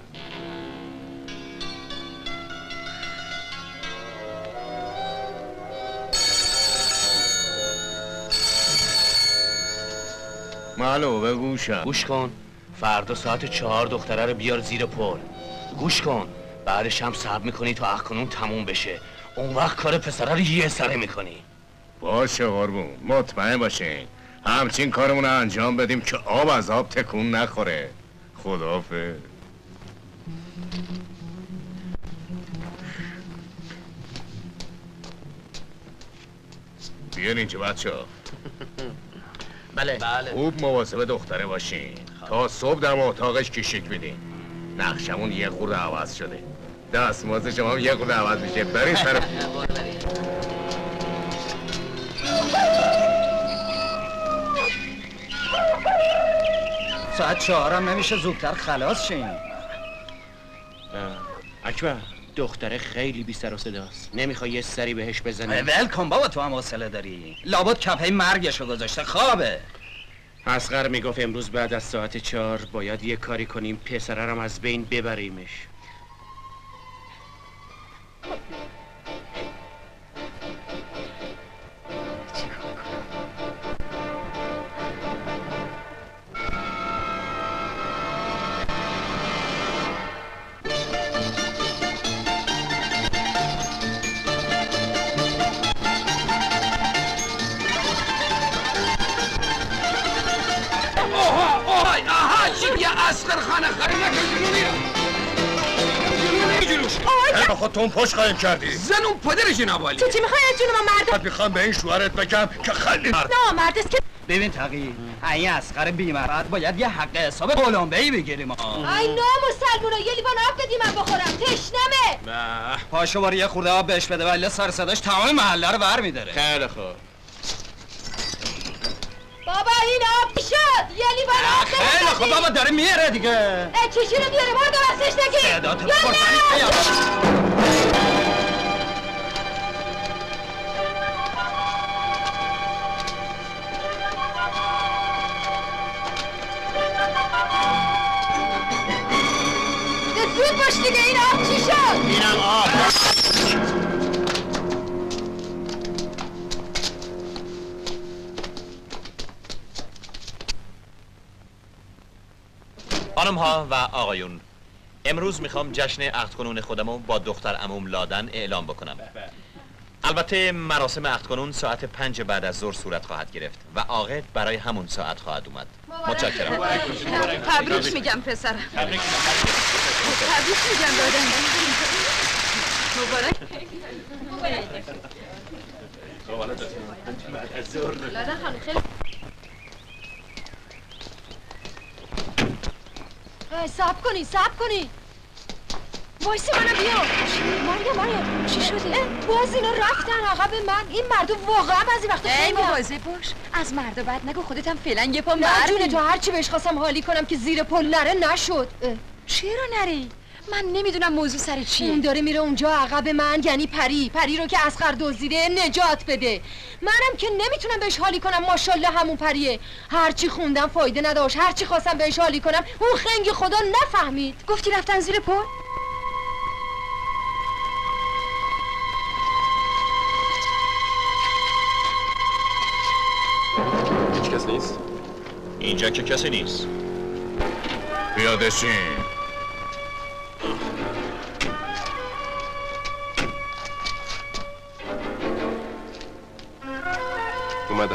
[SPEAKER 13] مالو بگوشم.
[SPEAKER 15] گوش کن. فردا ساعت چهار دختره رو بیار زیر پل. گوش کن. بعدش هم صبر میکنی تا احکنون تموم بشه. اون وقت کار پسره رو یه سره میکنی.
[SPEAKER 13] باشه قربون، مطمئن باشین همچین کارمون رو انجام بدیم که آب از آب تکون نخوره. خداحافظ. بیان اینجا بچه ها.
[SPEAKER 12] بله بله.
[SPEAKER 13] خوب مواظب دختره باشین تا صبح در اتاقش کشیک بدین. نقشمون یه خورده عوض شده. دستمزد شما یه خورده عوض میشه. برید طرف.
[SPEAKER 12] ساعت چهارم نمیشه زودتر خلاص شیم. اکبر دختره خیلی بی سر و صداست. نمیخوای یه سری بهش بزنی؟
[SPEAKER 16] ول کن بابا، تو هم حوصله داری. لابد کپه مرگشو گذاشته خوابه.
[SPEAKER 12] اصغر میگفت امروز بعد از ساعت چهار باید یه کاری کنیم پسرم از بین ببریمش.
[SPEAKER 13] خودتون پشت قایم کردی.
[SPEAKER 7] زن اون پدر جنابالی.
[SPEAKER 14] تو چی میخوای از جون ما مرد؟
[SPEAKER 13] میخوام به این شوهرت بگم که خیلی مرد.
[SPEAKER 14] نه مرد است که
[SPEAKER 16] ببین تقی این اصغر بیمرد باید یه حق حساب قلمبه‌ای بگیریم.
[SPEAKER 14] ای نامسلمونا یه لیوان آب بدی من بخورم تشنمه.
[SPEAKER 16] پاشو بار یه خورده آب بهش بده ولی سر صداش تمام محله رو برمی‌داره.
[SPEAKER 12] خیلی خوب.
[SPEAKER 14] بابا این آب چی شد؟ یه لیوان آب بده.
[SPEAKER 16] خیلی خوب بابا داره میاره دیگه.
[SPEAKER 14] اه چیشی رو میاره برو درستش نگی.
[SPEAKER 16] صدات پرزنی.
[SPEAKER 14] زود باش دیگه این آب چی شد؟
[SPEAKER 12] اینم آب.
[SPEAKER 2] خانم ها و آقایون، امروز میخوام جشن عقد کنون خودمو با دختر عموم لادن اعلام بکنم. البته مراسم عقد کنون ساعت پنج بعد از ظهر صورت خواهد گرفت و عاقد برای همون ساعت خواهد اومد. متشکرم.
[SPEAKER 8] تبریک میگم پسرم. تبریک میگم دادم. مبارک.
[SPEAKER 14] لادن خانم خیلی صبر کنی صبر کنی وایسی منو بیا. مریم مریم چی شده؟ باز اینا رفتن عقب من. این مردو واقعا بعضی وقتا
[SPEAKER 8] ای مواظب باش از مردا بعد نگو. خودت هم فعلا یه پا
[SPEAKER 14] نه جونه تو هرچی بهش خواستم حالی کنم که زیر پل نره نشد.
[SPEAKER 8] چرا نری؟ من نمیدونم موضوع سر چیه.
[SPEAKER 3] اون داره میره اونجا عقب من، یعنی پری پری رو که اصغر دزدیده نجات بده. منم که نمیتونم بهش حالی کنم. ماشاءالله همون پریه. هرچی خوندم فایده نداشت، هرچی خواستم بهش حالی کنم اون خنگ خدا نفهمید.
[SPEAKER 8] گفتی رفتن زیر پل؟
[SPEAKER 9] هیچ کس نیست؟
[SPEAKER 2] اینجا که کسی نیست.
[SPEAKER 13] پیاده شین.
[SPEAKER 9] اومدم.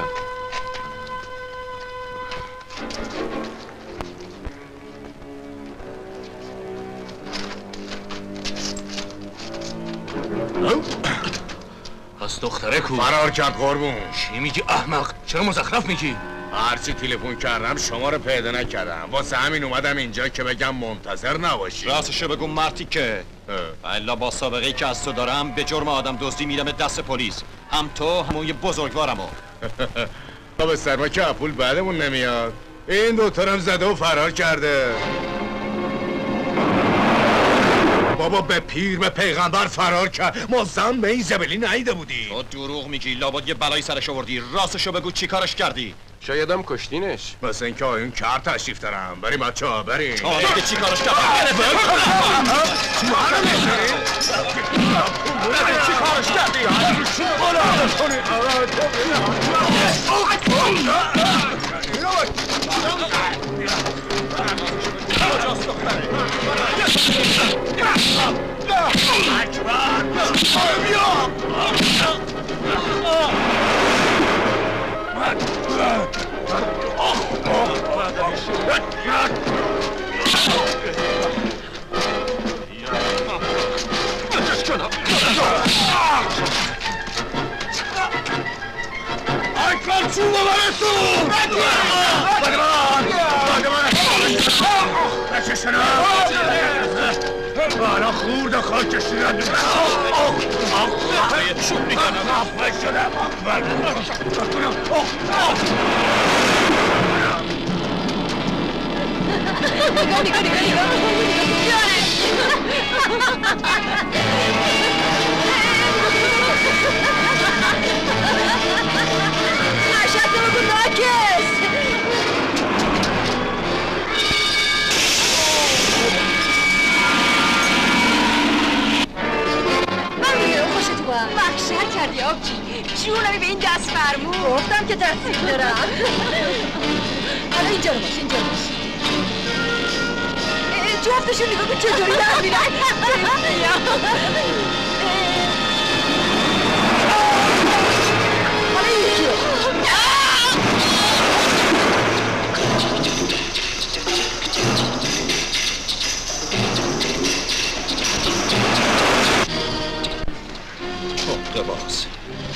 [SPEAKER 15] پس دختره کو؟
[SPEAKER 13] فرار کرد قربون.
[SPEAKER 15] چی میگی احمق؟ چرا مزخرف میگی؟
[SPEAKER 13] هرچی تلفن کردم شما رو پیدا نکردم، واسه همین اومدم اینجا که بگم منتظر نباشی.
[SPEAKER 2] راستشو بگو مرتی که الا با سابقه‌ای که از تو دارم به جرم آدم دزدی میرم دست پلیس. هم تو همون یه بزرگوارمو.
[SPEAKER 13] تا به سرما که پول بعدمون نمیاد. این دوتارم زده و فرار کرده. بابا به پیر به پیغمبر فرار کرد. ما زن به این زبلی نیده بودی.
[SPEAKER 2] تو دروغ میگی، لابد یه بلایی سرش آوردی. راستشو بگو چی کارش کردی؟
[SPEAKER 9] شایدم کشتینش.
[SPEAKER 13] مثل اینکه آیون کار تشریف دارم. بریم بچه ها بریم.
[SPEAKER 2] آره چی کارش کردی؟ چی کارش کردی؟
[SPEAKER 13] بالا خورد خاکش شدن. چون میکنم افت شدم.
[SPEAKER 3] نگاه نگاه نگاه نشد تو بگو ناکس. من میگم خوشت تو هم
[SPEAKER 8] وحشت کردی آبجی. جونمی به این دست فرمون.
[SPEAKER 3] گفتم که دستی دارم. حالا اینجا رو باش، اینجا رو باش. جفتشون نگاه کن چطوری در میرن. حالا یکی رو
[SPEAKER 2] خب باز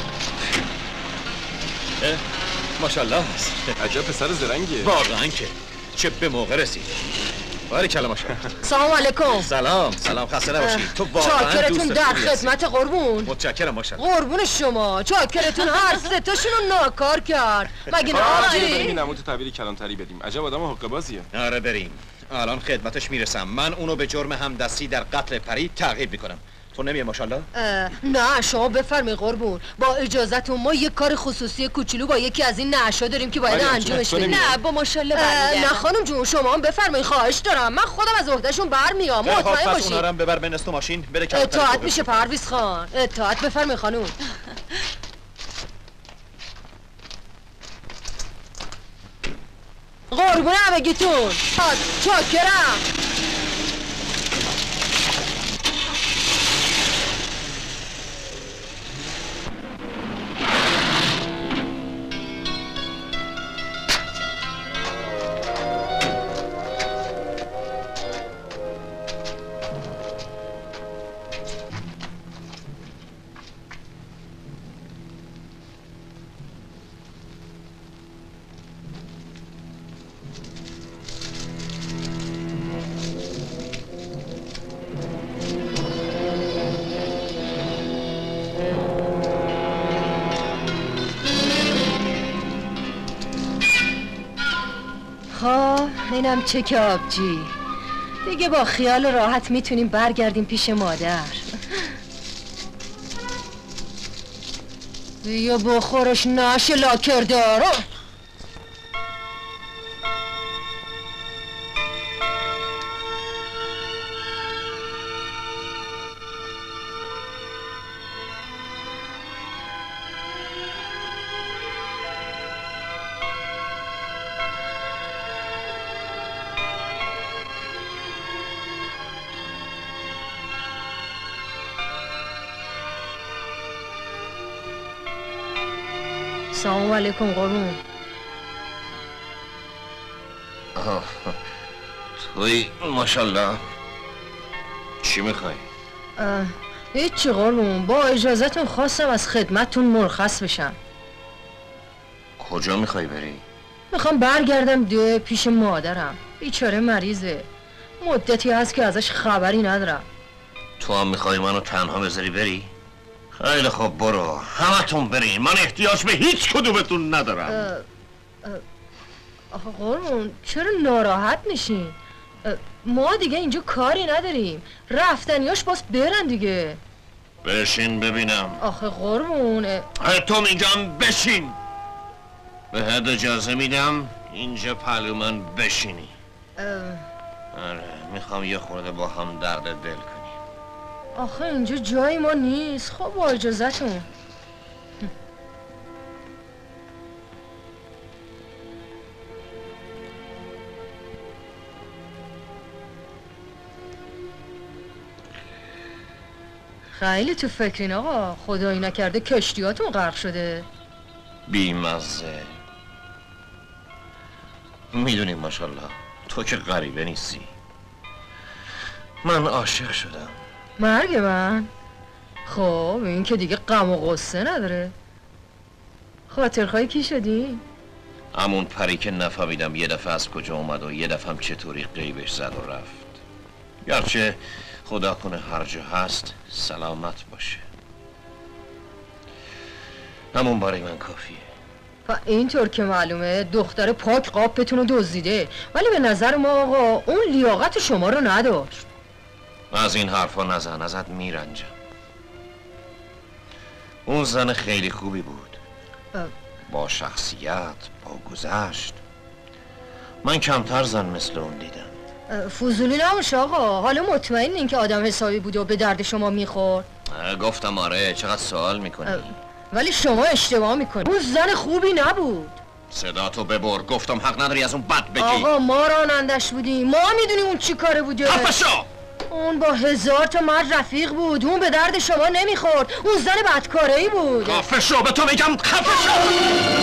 [SPEAKER 2] ماشاءالله هست.
[SPEAKER 9] عجب پسر زرنگیه.
[SPEAKER 2] واقعا که چه به موقع رسید. باریکلا ماشاءالله.
[SPEAKER 3] سلام علیکم.
[SPEAKER 2] سلام سلام خسته نباشید. تو واقعا
[SPEAKER 3] چاکرتون در خدمت قربون.
[SPEAKER 2] متشکرم ماشاءالله.
[SPEAKER 3] قربون شما. چاکرتون هر سه تاشون رو ناکار کرد. مگه نه
[SPEAKER 9] آجی؟
[SPEAKER 3] آجی؟
[SPEAKER 9] بریم نمود تعبیر کلانتری بدیم. عجب آدم حقه بازیه.
[SPEAKER 2] آره بریم. الان خدمتش میرسم. من اونو به جرم همدستی در قتل پری تعقیب میکنم. تو نمیه ماشاءالله؟
[SPEAKER 3] نه شما بفرمایید قربون. با اجازهتون ما یک کار خصوصی کوچولو با یکی از این نعشا داریم که باید انجامش بدیم.
[SPEAKER 8] نه با ماشاءالله برمیگردم.
[SPEAKER 3] نه خانم جون شما هم بفرمایید خواهش دارم. من خودم از عهدهشون برمیام. مطمئن باشید.
[SPEAKER 2] اونا رو ببر بنست تو ماشین بره کلانتری.
[SPEAKER 3] اطاعت میشه پرویز خان. اطاعت بفرمایید خانم. قربون همگیتون. چاکرم. خب اینم چک آبجی. دیگه با خیال راحت میتونیم برگردیم پیش مادر. بیا بخورش نشه لاکردارو. سلام علیکم قربون.
[SPEAKER 5] توی ماشالله چی میخوای؟
[SPEAKER 3] هیچی قربون، با اجازتون خواستم از خدمتتون مرخص بشم.
[SPEAKER 5] کجا میخوای بری؟
[SPEAKER 3] میخوام برگردم ده پیش مادرم، بیچاره مریضه، مدتی هست که ازش خبری ندارم.
[SPEAKER 5] تو هم میخوای منو تنها بذاری بری؟ خیلی خوب برو، همتون برین، من احتیاج به هیچ کدومتون ندارم.
[SPEAKER 3] آخه قربون چرا ناراحت میشین؟ ما دیگه اینجا کاری نداریم، رفتنیاش باز برن دیگه.
[SPEAKER 5] بشین ببینم.
[SPEAKER 3] آخه قربون
[SPEAKER 5] تو میگم بشین، بهت اجازه میدم اینجا پلو من بشینی. آره میخوام یه خورده با هم درد دل کنیم.
[SPEAKER 3] آخه اینجا جای ما نیست. خب با اجازتون. خیلی تو فکرین آقا، خدایی نکرده کشتیاتون غرق شده.
[SPEAKER 5] بیمزه. میدونی ماشالله تو که غریبه نیستی، من عاشق شدم.
[SPEAKER 3] مرگ من؟ خب این که دیگه غم و غصه نداره. خاطرخواهی کی شدی؟
[SPEAKER 5] همون پری که نفهمیدم یه دفعه از کجا اومد و یه دفعه هم چطوری قیبش زد و رفت. گرچه خدا کنه هر جا هست سلامت باشه. همون برای من کافیه.
[SPEAKER 3] و اینطور که معلومه دختر پاک قاپتون رو دزدیده، ولی به نظر ما آقا اون لیاقت شما رو نداشت.
[SPEAKER 5] از این حرفا نزن، ازت میرنجم. اون زن خیلی خوبی بود، با شخصیت، با گذشت. من کمتر زن مثل اون دیدم.
[SPEAKER 3] فضولی نباشه آقا، حالا مطمئنین که آدم حسابی بود و به درد شما میخورد؟
[SPEAKER 5] گفتم آره، چقدر سوال میکنی.
[SPEAKER 3] ولی شما اشتباه میکنی، اون زن خوبی نبود.
[SPEAKER 5] صدا تو ببر، گفتم حق نداری از اون بد بگی.
[SPEAKER 3] آقا ما رانندش بودیم، ما میدونیم اون چی کاره بوده.
[SPEAKER 5] خفشو!
[SPEAKER 3] اون با هزار تا مرد رفیق بود، اون به درد شما نمیخورد، اون زن بدکاره‌ای بود.
[SPEAKER 5] خفشو، به تو میگم خفشو!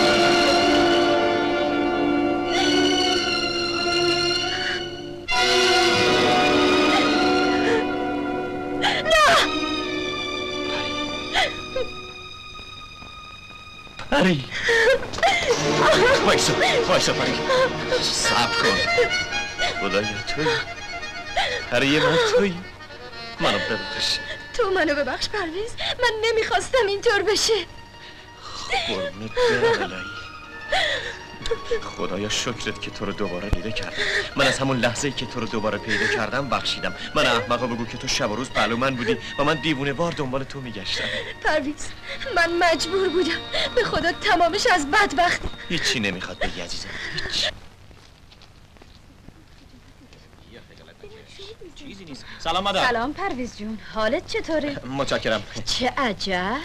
[SPEAKER 5] پری وایسا وایسا پری، صبر کن. خدایا توی پری من، توی منو ببخش.
[SPEAKER 14] تو منو ببخش پرویز، من نمیخواستم اینطور بشه.
[SPEAKER 5] قربونت برم الهی. خدایا شکرت که تو رو دوباره پیدا کردم. من از همون لحظه‌ای که تو رو دوباره پیدا کردم بخشیدم. من احمقا بگو که تو شب و روز پهلو من بودی و من دیوونه وار دنبال تو میگشتم.
[SPEAKER 14] پرویز من مجبور بودم، به خدا تمامش از بدبختی.
[SPEAKER 5] هیچی نمیخواد بگی عزیزم، هیچ.
[SPEAKER 2] سلام مادر.
[SPEAKER 10] سلام پرویز جون، حالت چطوره؟
[SPEAKER 2] متشکرم.
[SPEAKER 10] چه عجب.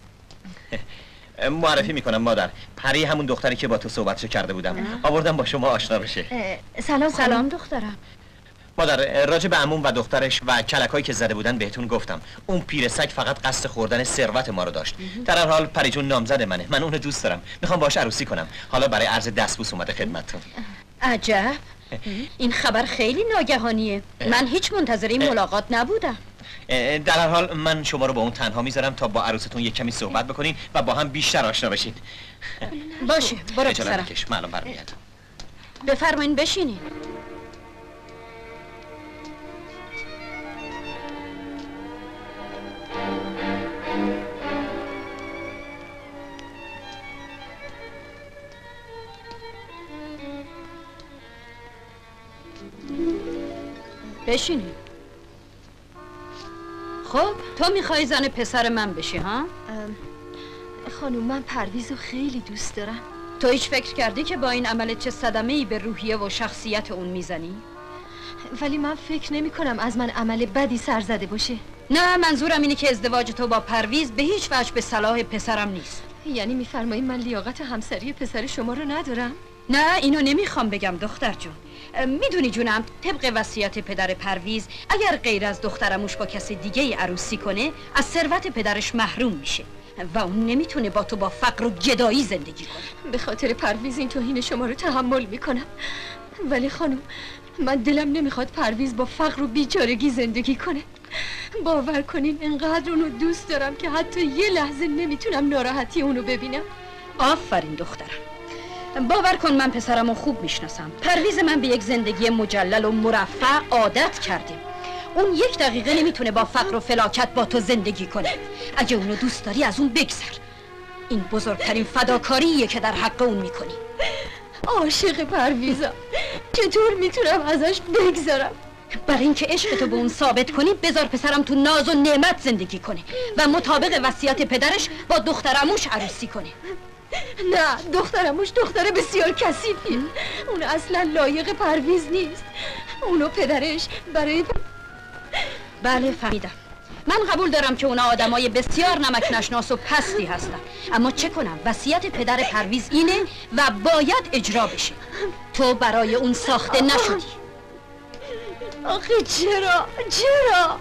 [SPEAKER 2] معرفی میکنم مادر، پری همون دختری که با تو صحبتشو کرده بودم، آوردم با شما آشنا بشه.
[SPEAKER 10] سلام سلام دخترم.
[SPEAKER 2] مادر راجع به عموم و دخترش و کلکایی که زده بودن بهتون گفتم. اون پیرسگ فقط قصد خوردن ثروت ما رو داشت. در هر حال پری جون نامزد منه، من اونو دوست دارم، میخوام باهاش عروسی کنم. حالا برای عرض دستبوس اومده خدمتتون.
[SPEAKER 10] عجب، این خبر خیلی ناگهانیه. من هیچ منتظر این ملاقات نبودم.
[SPEAKER 2] در هر حال من شما رو با اون تنها میذارم تا با عروستون یک کمی صحبت بکنین و با هم بیشتر آشنا بشین.
[SPEAKER 10] باشه برو
[SPEAKER 2] اجازه
[SPEAKER 10] پسرم.
[SPEAKER 2] بکش، من الان برمیگردم.
[SPEAKER 10] بفرمایین بشینین. بشینیم. خب تو میخوای زن پسر من بشی ها؟
[SPEAKER 14] خانوم من پرویزو خیلی دوست دارم.
[SPEAKER 10] تو هیچ فکر کردی که با این عمل چه صدمه‌ای به روحیه و شخصیت اون میزنی؟
[SPEAKER 14] ولی من فکر نمی کنم از من عمل بدی سر زده باشه.
[SPEAKER 10] نه منظورم اینه که ازدواج تو با پرویز به هیچ وجه به صلاح پسرم نیست.
[SPEAKER 14] یعنی میفرمایید من لیاقت همسری پسر شما رو ندارم؟
[SPEAKER 10] نه اینو نمیخوام بگم دختر جون. میدونی جونم طبق وصیت پدر پرویز اگر غیر از دخترموش با کسی دیگه ای عروسی کنه از ثروت پدرش محروم میشه و اون نمیتونه با تو با فقر و گدایی زندگی کنه.
[SPEAKER 14] به خاطر پرویز این توهین شما رو تحمل میکنم، ولی خانم من دلم نمیخواد پرویز با فقر و بیچارگی زندگی کنه. باور کنین انقدر اونو دوست دارم که حتی یه لحظه نمیتونم ناراحتی اونو ببینم.
[SPEAKER 10] آفرین دخترم. باور کن من پسرمو خوب میشناسم. پرویز من به یک زندگی مجلل و مرفه عادت کردیم. اون یک دقیقه نمیتونه با فقر و فلاکت با تو زندگی کنه. اگه اونو دوست داری از اون بگذر. این بزرگترین فداکاریه که در حق اون میکنی.
[SPEAKER 14] عاشق پرویزم، چطور میتونم ازش بگذرم؟
[SPEAKER 10] برای اینکه عشق تو به اون ثابت کنی بذار پسرم تو ناز و نعمت زندگی کنه و مطابق وصیت پدرش با دخترموش عروسی کنه.
[SPEAKER 14] نه دخترموش دختر بسیار کثیفیه. اون اصلا لایق پرویز نیست. اونو پدرش برای
[SPEAKER 10] بله فهمیدم. من قبول دارم که اونا آدمای بسیار نمک نشناس و پستی هستن، اما چه کنم وصیت پدر پرویز اینه و باید اجرا بشه. تو برای اون ساخته نشدی.
[SPEAKER 14] آخه چرا؟ چرا؟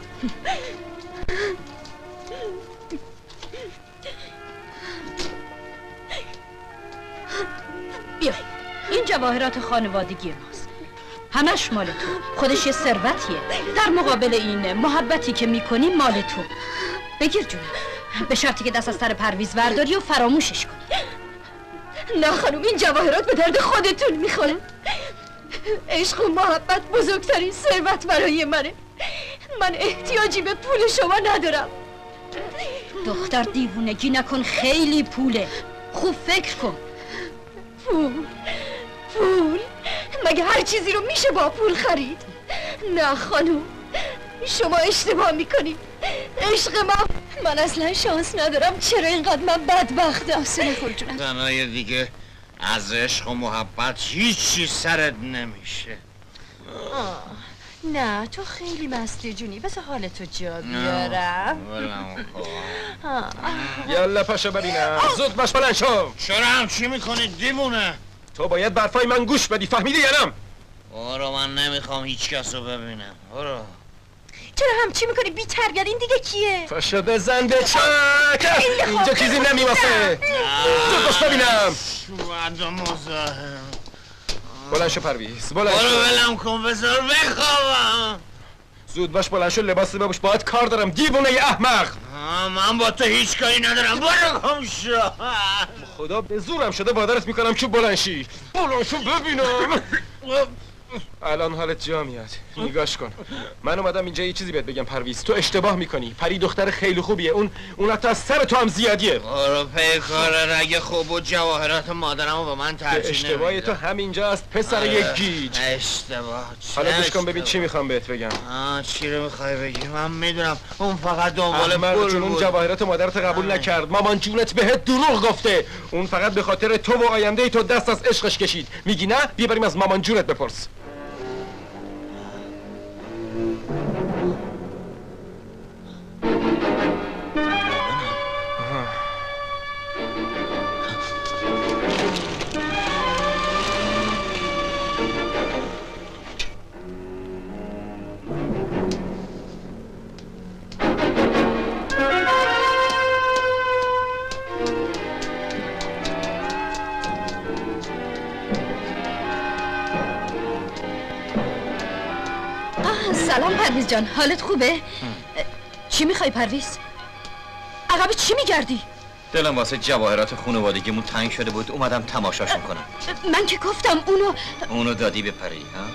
[SPEAKER 10] بیا این جواهرات خانوادگی ماست، همش مال تو. خودش یه ثروتیه در مقابل این محبتی که میکنی مال تو. بگیر جونم، به شرطی که دست از سر پرویز ورداری و فراموشش کنی.
[SPEAKER 14] نه خانم این جواهرات به درد خودتون میخوره. عشق و محبت بزرگترین ثروت برای منه. من احتیاجی به پول شما ندارم.
[SPEAKER 10] دختر دیوونگی نکن، خیلی پوله. خوب فکر کن.
[SPEAKER 14] پول پول مگه هر چیزی رو میشه با پول خرید؟ نه خانوم شما اشتباه میکنید. عشق من من اصلا شانس ندارم. چرا اینقدر من بدبختم؟
[SPEAKER 10] حسین خورجونم
[SPEAKER 7] زنای دیگه از عشق و محبت هیچی سرت نمیشه.
[SPEAKER 14] آه. نه تو خیلی مستی جونی، بس حالتو جا بیارم.
[SPEAKER 9] یالا پاشو ببینم. زود باش بلند شو.
[SPEAKER 7] چرا همچی میکنی دیوونه؟
[SPEAKER 9] تو باید برفای من گوش بدی، فهمیدی یا نم؟
[SPEAKER 7] برو من نمیخوام هیچ کس رو ببینم. برو.
[SPEAKER 14] چرا همچی میکنی بی تربیت؟ این دیگه کیه؟
[SPEAKER 9] پاشو بزن به چک. اینجا چیزی نمیواسه. زود باش ببینم.
[SPEAKER 7] بعد مزاحم.
[SPEAKER 9] بلند شو پرویز، بلند شو.
[SPEAKER 7] برو ولم کن بذار بخوابم.
[SPEAKER 9] زود باش بلند شو، لباس بپوش، باید کار دارم دیوونه ی احمق.
[SPEAKER 7] من با تو هیچ کاری ندارم. برو گم شو.
[SPEAKER 9] خدا به زورم شده وادرت میکنم که بلند شی. بلند شو ببینم. الان حالت جا میاد. نگاش کن. من اومدم اینجا یه چیزی بهت بگم پرویز، تو اشتباه میکنی. پری دختر خیلی خوبیه. اون اون حتی از سر تو هم زیادیه.
[SPEAKER 7] برو پی کار رگ خوب و جواهرات مادرمو به من ترجیح نمیدم.
[SPEAKER 9] اشتباهی تو همینجاست پسر یک گیج.
[SPEAKER 7] اشتباه.
[SPEAKER 9] حالا گوش کن ببین چی میخوام بهت بگم.
[SPEAKER 7] آه چی رو میخوای بگی؟ من میدونم اون فقط دنبال
[SPEAKER 9] پول بود. اون جواهرات مادرت قبول نکرد. مامان جونت بهت دروغ گفته. اون فقط به خاطر تو و آینده تو دست از عشقش کشید. میگی نه؟ بیا بریم از مامان جونت بپرس.
[SPEAKER 10] سلام پرویز جان، حالت خوبه؟ چی میخوای پرویز؟ عقب چی میگردی؟
[SPEAKER 2] دلم واسه جواهرات خانوادگیمون تنگ شده بود، اومدم تماشاشون کنم.
[SPEAKER 10] من که گفتم اونو
[SPEAKER 2] اونو دادی به پری ها؟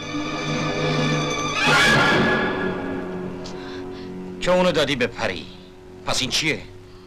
[SPEAKER 2] که اونو دادی به پری، پس این چیه؟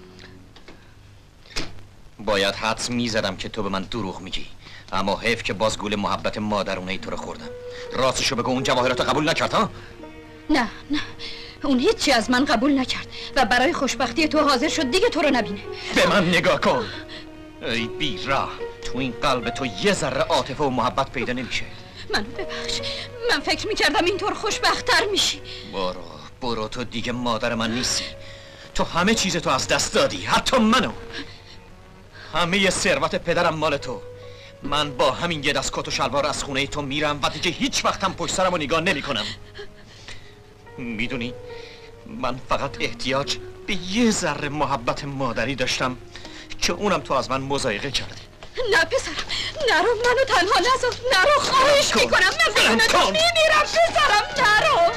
[SPEAKER 2] باید حدس میزدم که تو به من دروغ میگی، اما حیف که باز گول محبت مادرونه ای تو رو خوردم. راستشو بگو اون جواهرات قبول نکرد ها؟
[SPEAKER 10] نه نه اون هیچی از من قبول نکرد و برای خوشبختی تو حاضر شد دیگه تو رو نبینه.
[SPEAKER 2] به من نگاه کن. ای بیراه، تو این قلب تو یه ذره عاطفه و محبت پیدا نمیشه.
[SPEAKER 10] منو ببخش، من فکر میکردم اینطور خوشبخت‌تر میشی.
[SPEAKER 2] برو برو، تو دیگه مادر من نیستی. تو همه چیز تو از دست دادی، حتی منو. همه ثروت پدرم مال تو. من با همین یه دست کت و شلوار از خونه تو میرم و دیگه هیچ وقتم پشت سرمو نگاه نمی کنم. میدونی من فقط احتیاج به یه ذره محبت مادری داشتم که اونم تو از من مضایقه کردی.
[SPEAKER 10] نه پسرم، نرو، منو تنها نذار، نرو، خواهش میکنم، من بدون تو میمیرم پسرم، نرو.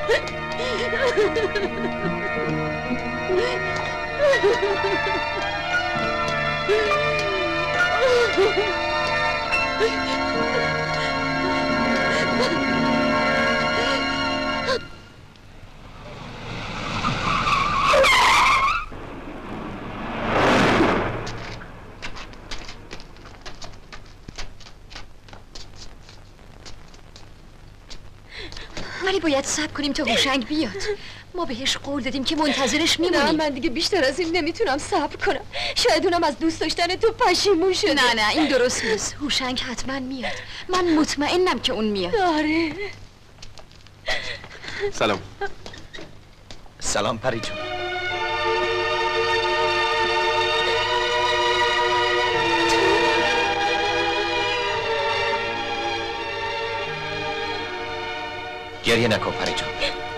[SPEAKER 8] ولی باید صبر کنیم تا هوشنگ بیاد. ما بهش قول دادیم که منتظرش میمونیم.
[SPEAKER 14] نه من دیگه بیشتر از این نمیتونم صبر کنم. شاید اونم از دوست داشتن تو پشیمون شده.
[SPEAKER 8] نه نه این درست نیست. هوشنگ حتما میاد. من مطمئنم که اون میاد.
[SPEAKER 14] آره.
[SPEAKER 9] سلام.
[SPEAKER 2] سلام پری جون. گریه نکن پری جون.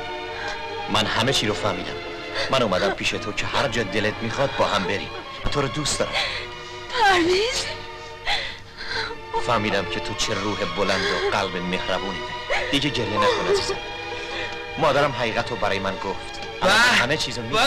[SPEAKER 2] من همه چی رو فهمیدم. من اومدم پیش تو که هر جا دلت میخواد با هم بریم. تو رو دوست دارم.
[SPEAKER 14] پرویز،
[SPEAKER 2] فهمیدم که تو چه روح بلند و قلب مهربونی داری. دیگه گریه نکن عزیزم. مادرم حقیقت رو برای من گفت. همه چیزو میدونم.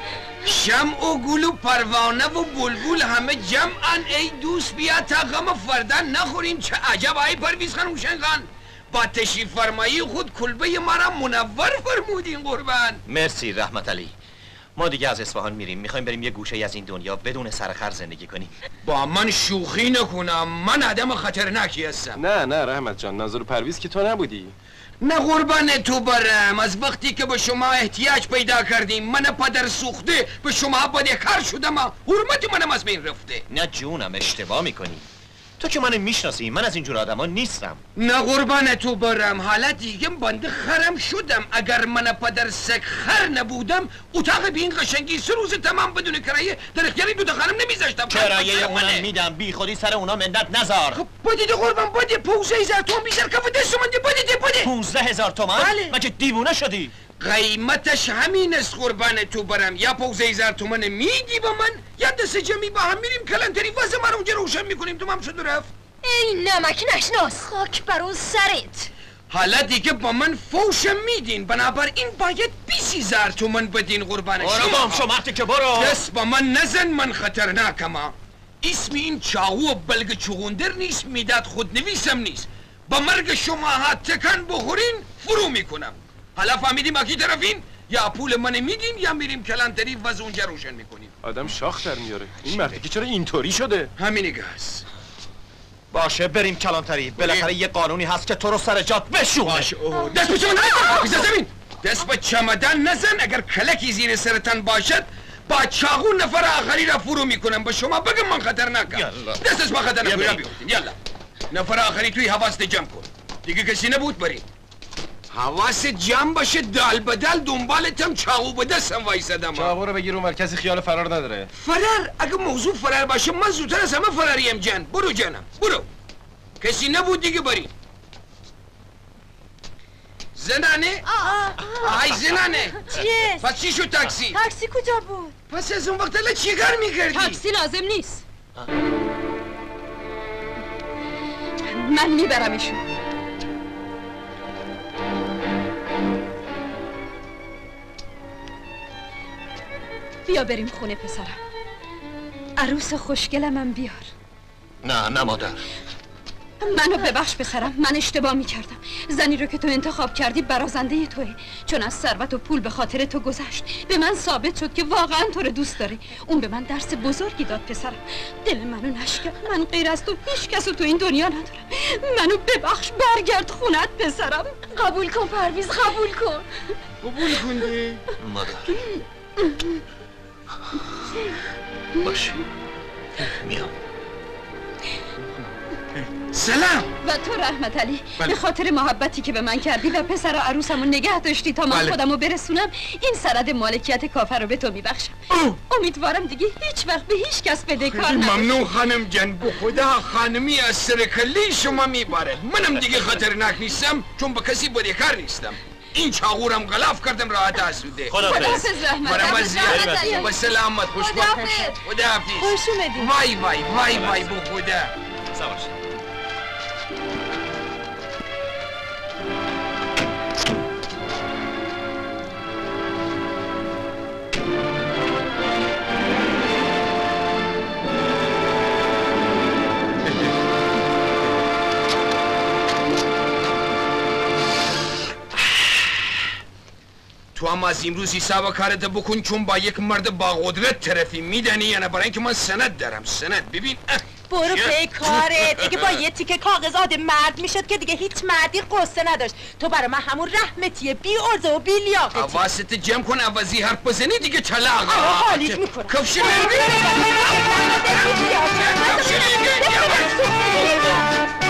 [SPEAKER 7] شمع و گل و پروانه و بلبل همه جمعن. ای دوست بیا تا غم فردن نخوریم. چه عجب ای پرویز خان هوشنگ خان، با تشریف فرمایی خود کلبه مرا منور فرمودین قربان.
[SPEAKER 2] مرسی رحمت علی. ما دیگه از اصفهان میریم، میخوایم بریم یه گوشه از این دنیا بدون سرخر زندگی کنیم.
[SPEAKER 7] با من شوخی نکنم، من آدم خطرناکی هستم.
[SPEAKER 9] نه نه رحمت جان، ناظر پرویز که تو نبودی.
[SPEAKER 7] نه قربان تو برم. از وقتی که به شما احتیاج پیدا کردیم، من پدر سوخته به شما بدهکار شدم، حرمت منم از بین رفته.
[SPEAKER 2] نه جونم، اشتباه میکنی. تو که منو میشناسی، من از اینجور آدما نیستم.
[SPEAKER 7] نه قربان تو برم، حالا دیگه بنده خرم شدم. اگر من پدر سگ خر نبودم، اتاق به این قشنگی سه روز تمام بدون کرایه در اختیار دو خانم نمیذاشتم.
[SPEAKER 2] کرایه اونم میدم، بی خودی سر اونا منت نذار.
[SPEAKER 7] خب بدید قربان، بده پونزده هزار تومن بیشتر کف دست من ده، بده بده.
[SPEAKER 2] پونزده هزار تومن؟
[SPEAKER 7] بله.
[SPEAKER 2] مگه دیوونه شدی؟
[SPEAKER 7] قیمتش همین است قربان تو برم. یا پونزده هزار تومن میدی با من، یا دست جمعی با هم میریم کلانتری واسه من اونجا روشن میکنیم. تمام شد و رفت.
[SPEAKER 14] ای نمک نشناس،
[SPEAKER 8] خاک بر اون سرت.
[SPEAKER 7] حالا دیگه با من فوشم میدین، بنابراین باید بیست هزار تومن بدین قربان شما.
[SPEAKER 2] برو بام شو مرتی که برو.
[SPEAKER 7] دست با من نزن، من خطرناکم. اسم این چاقو و بلگ چغندر نیست، میداد خود نویسم نیست. با مرگ شما ها تکن بخورین فرو میکنم. حالا فهمیدیم اکی طرفین؟ یا پول من میدین یا میریم کلانتری و از اونجا روشن میکنیم.
[SPEAKER 9] آدم شاخ در میاره. این مرتی که چرا اینطوری شده؟
[SPEAKER 7] همینیگه هست.
[SPEAKER 2] باشه بریم کلانتری. بالاخره یه قانونی هست که تو رو سر جات بشونه.
[SPEAKER 7] باشه. دست به چمدان نزن. زمین. دست به چمدان نزن. اگر کلکی زیر سرتان باشد با چاقو نفر آخری را فرو میکنم. به شما بگم من خطرناکم. دست از ما خطرناک را بیفتین. یالا نفر آخری توی حواست جمع کن. دیگه کسی نبود بریم. حواست جمع باشه، دال بدال دنبالتم چاقو به دستم وایسادم.
[SPEAKER 9] چاقو رو بگیر اون کسی خیال فرار نداره.
[SPEAKER 7] فرار؟ اگه موضوع فرار باشه من زودتر از همه فراریم جان. برو جانم برو. کسی نبود دیگه بریم. زنانه؟
[SPEAKER 14] آه
[SPEAKER 7] آی زنانه.
[SPEAKER 14] چیه؟
[SPEAKER 7] پس چی شد تاکسی؟
[SPEAKER 14] تاکسی کجا بود؟
[SPEAKER 7] پس از اون وقت الان چی کار میکردی؟
[SPEAKER 10] تاکسی لازم نیست. من میبرمشون. بیا بریم خونه پسرم. عروس خوشگلمم بیار.
[SPEAKER 2] نه نه مادر،
[SPEAKER 10] منو ببخش پسرم، من اشتباه میکردم. زنی رو که تو انتخاب کردی برازنده توه، چون از ثروت و پول به خاطر تو گذشت. به من ثابت شد که واقعا تو رو دوست داره. اون به من درس بزرگی داد پسرم. دل منو نشکن. من غیر از تو هیچ کس رو تو این دنیا ندارم. منو ببخش، برگرد خونت پسرم.
[SPEAKER 14] قبول کن پرویز، قبول کن.
[SPEAKER 6] قبول کندی؟
[SPEAKER 15] مادر باشه میام.
[SPEAKER 6] سلام.
[SPEAKER 10] و تو رحمت علی،
[SPEAKER 6] بله.
[SPEAKER 10] به خاطر محبتی که به من کردی و پسر و عروسمو نگه داشتی تا من
[SPEAKER 6] بله.
[SPEAKER 10] خودمو برسونم، این سند مالکیت کافر رو به تو میبخشم. امیدوارم دیگه هیچ وقت به هیچ کس بدهکار نباشی.
[SPEAKER 7] ممنون خانم جان، به خدا خانمی از سر کله شما میبارد. منم دیگه خطرناک نیستم چون به کسی بدهکار نیستم. این چاقورم غلاف کردم راحت آسوده.
[SPEAKER 10] خداحافظ رحمت.
[SPEAKER 7] برام زیاد با سلامت خوش باش. خداحافظ.
[SPEAKER 3] خوش اومدی.
[SPEAKER 7] وای وای وای وای به خدا.
[SPEAKER 2] سواش.
[SPEAKER 7] تو هم از امروز حساب کارت بکن چون با یک مرد با قدرت طرفی میدنی یا نه، برای اینکه من سند دارم. سند ببین.
[SPEAKER 3] برو به کارت. دیگه با یه تیکه کاغذ آدم مرد میشد که دیگه هیچ مردی قصه نداشت. تو برای من همون رحمتیه، بی ارزه و بی لیاقتی.
[SPEAKER 7] حواست جمع کن، عوضی حرف بزنی دیگه طلاق.
[SPEAKER 3] آره حالیت میکنم.
[SPEAKER 7] کفش
[SPEAKER 3] نمیدی.